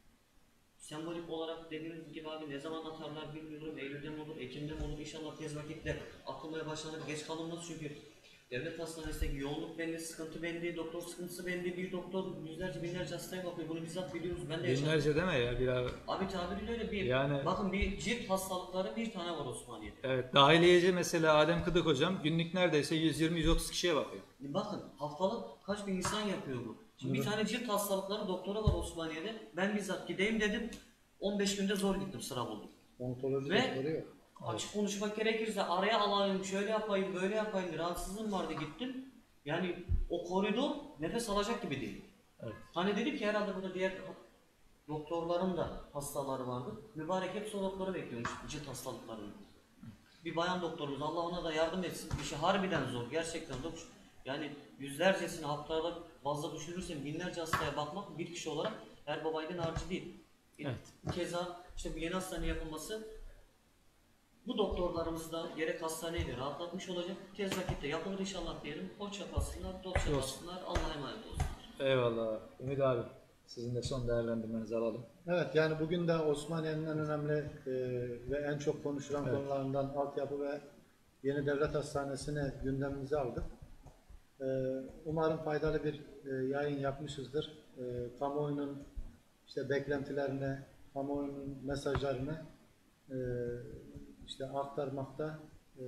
sembolik olarak dediğiniz gibi abi ne zaman atarlar bilmiyorum. Eylül'de mi olur, Ekim'de mi olur? İnşallah tez vakitte atılmaya başlanır. Geç kalınmaz çünkü devlet hastanesindeki yoğunluk belli, sıkıntı belli, doktor sıkıntısı belli. Bir doktor yüzlerce binlerce hastaya bakıyor. Bunu bizzat biliyoruz. Ben de yaşadım. Binlerce deme ya bir abi. Abi tabiriyle öyle bir. Yani- Bakın bir cilt hastalıkları bir tane var Osmaniye'de. Evet, dahiliyeci mesela Adem Kıdık hocam günlük neredeyse yüz yirmi yüz otuz kişiye bakıyor. Bakın haftalık kaç bin insan yapıyor bu. Şimdi bir tane cilt hastalıkları doktora var Osmaniye'de. Ben bizzat gideyim dedim. on beş günde zor gittim, sıra buldum. Onkoloji Ve- doktoru yok. Açık konuşmak gerekirse araya alayım, şöyle yapayım, böyle yapayım, rahatsızlığım vardı gittim. Yani o koridor nefes alacak gibi değil. Evet. Hani dedim ki herhalde burada diğer doktorların da hastaları vardı. Mübarek hep o doktoru bekliyormuş cilt hastalıklarını. Bir bayan doktorumuz, Allah ona da yardım etsin. İşi harbiden zor, gerçekten zor. Yani yüzlercesini haftalık fazla düşünürsen binlerce hastaya bakmak bir kişi olarak her babaydın harcı değil. Yine Evet. Keza işte bu yeni hastane yapılması bu doktorlarımızı da gerek hastaneyi de rahatlatmış olacak. Tez vakitte yapılır inşallah diyelim. Hoşça kalsınlar, dostça Olsun. kalsınlar. Allah'a emanet olsunlar. Eyvallah. Ümit abi, sizin de son değerlendirmenizi alalım. Evet, yani bugün de Osmaniye'nin en önemli e, ve en çok konuşulan Evet. konularından altyapı ve yeni devlet hastanesini gündemimize aldık. E, umarım faydalı bir e, yayın yapmışızdır. E, kamuoyunun işte beklentilerini, kamuoyunun mesajlarını e, işte aktarmakta e,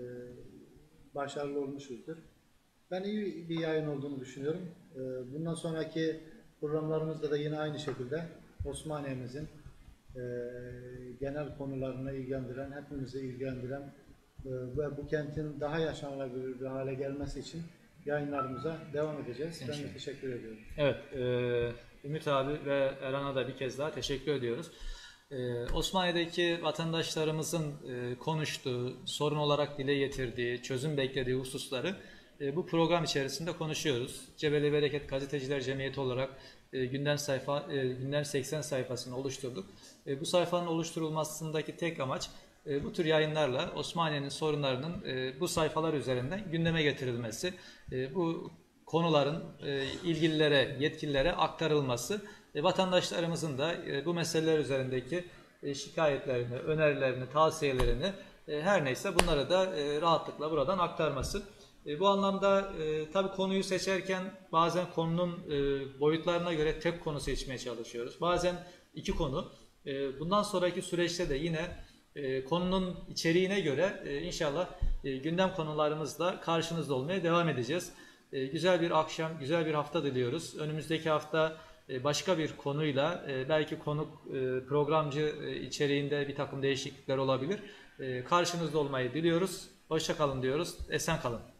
başarılı olmuşuzdur. Ben iyi bir yayın olduğunu düşünüyorum. E, bundan sonraki programlarımızda da yine aynı şekilde Osmaniye'mizin e, genel konularına ilgilendiren, hepimizi ilgilendiren e, ve bu kentin daha yaşanılabilir bir hale gelmesi için yayınlarımıza devam edeceğiz. Ben de teşekkür ediyorum. Evet, e, Ümit abi ve Erhan'a da bir kez daha teşekkür ediyoruz. E, Osmaniye'deki vatandaşlarımızın e, konuştuğu, sorun olarak dile getirdiği, çözüm beklediği hususları e, bu program içerisinde konuşuyoruz. Cebeli Bereket Gazeteciler Cemiyeti olarak e, gündem sayfa, e, gündem seksen sayfasını oluşturduk. E, bu sayfanın oluşturulmasındaki tek amaç e, bu tür yayınlarla Osmaniye'nin sorunlarının e, bu sayfalar üzerinden gündeme getirilmesi, e, bu konuların e, ilgililere, yetkililere aktarılması, e, vatandaşlarımızın da e, bu meseleler üzerindeki e, şikayetlerini, önerilerini, tavsiyelerini e, her neyse bunları da e, rahatlıkla buradan aktarması. E, bu anlamda e, tabii konuyu seçerken bazen konunun e, boyutlarına göre tek konu seçmeye çalışıyoruz. Bazen iki konu. E, bundan sonraki süreçte de yine e, konunun içeriğine göre e, inşallah e, gündem konularımızla karşınızda olmaya devam edeceğiz. E, güzel bir akşam, güzel bir hafta diliyoruz. Önümüzdeki hafta e, başka bir konuyla e, belki konuk e, programcı e, içeriğinde bir takım değişiklikler olabilir. E, karşınızda olmayı diliyoruz. Hoşça kalın diyoruz. Esen kalın.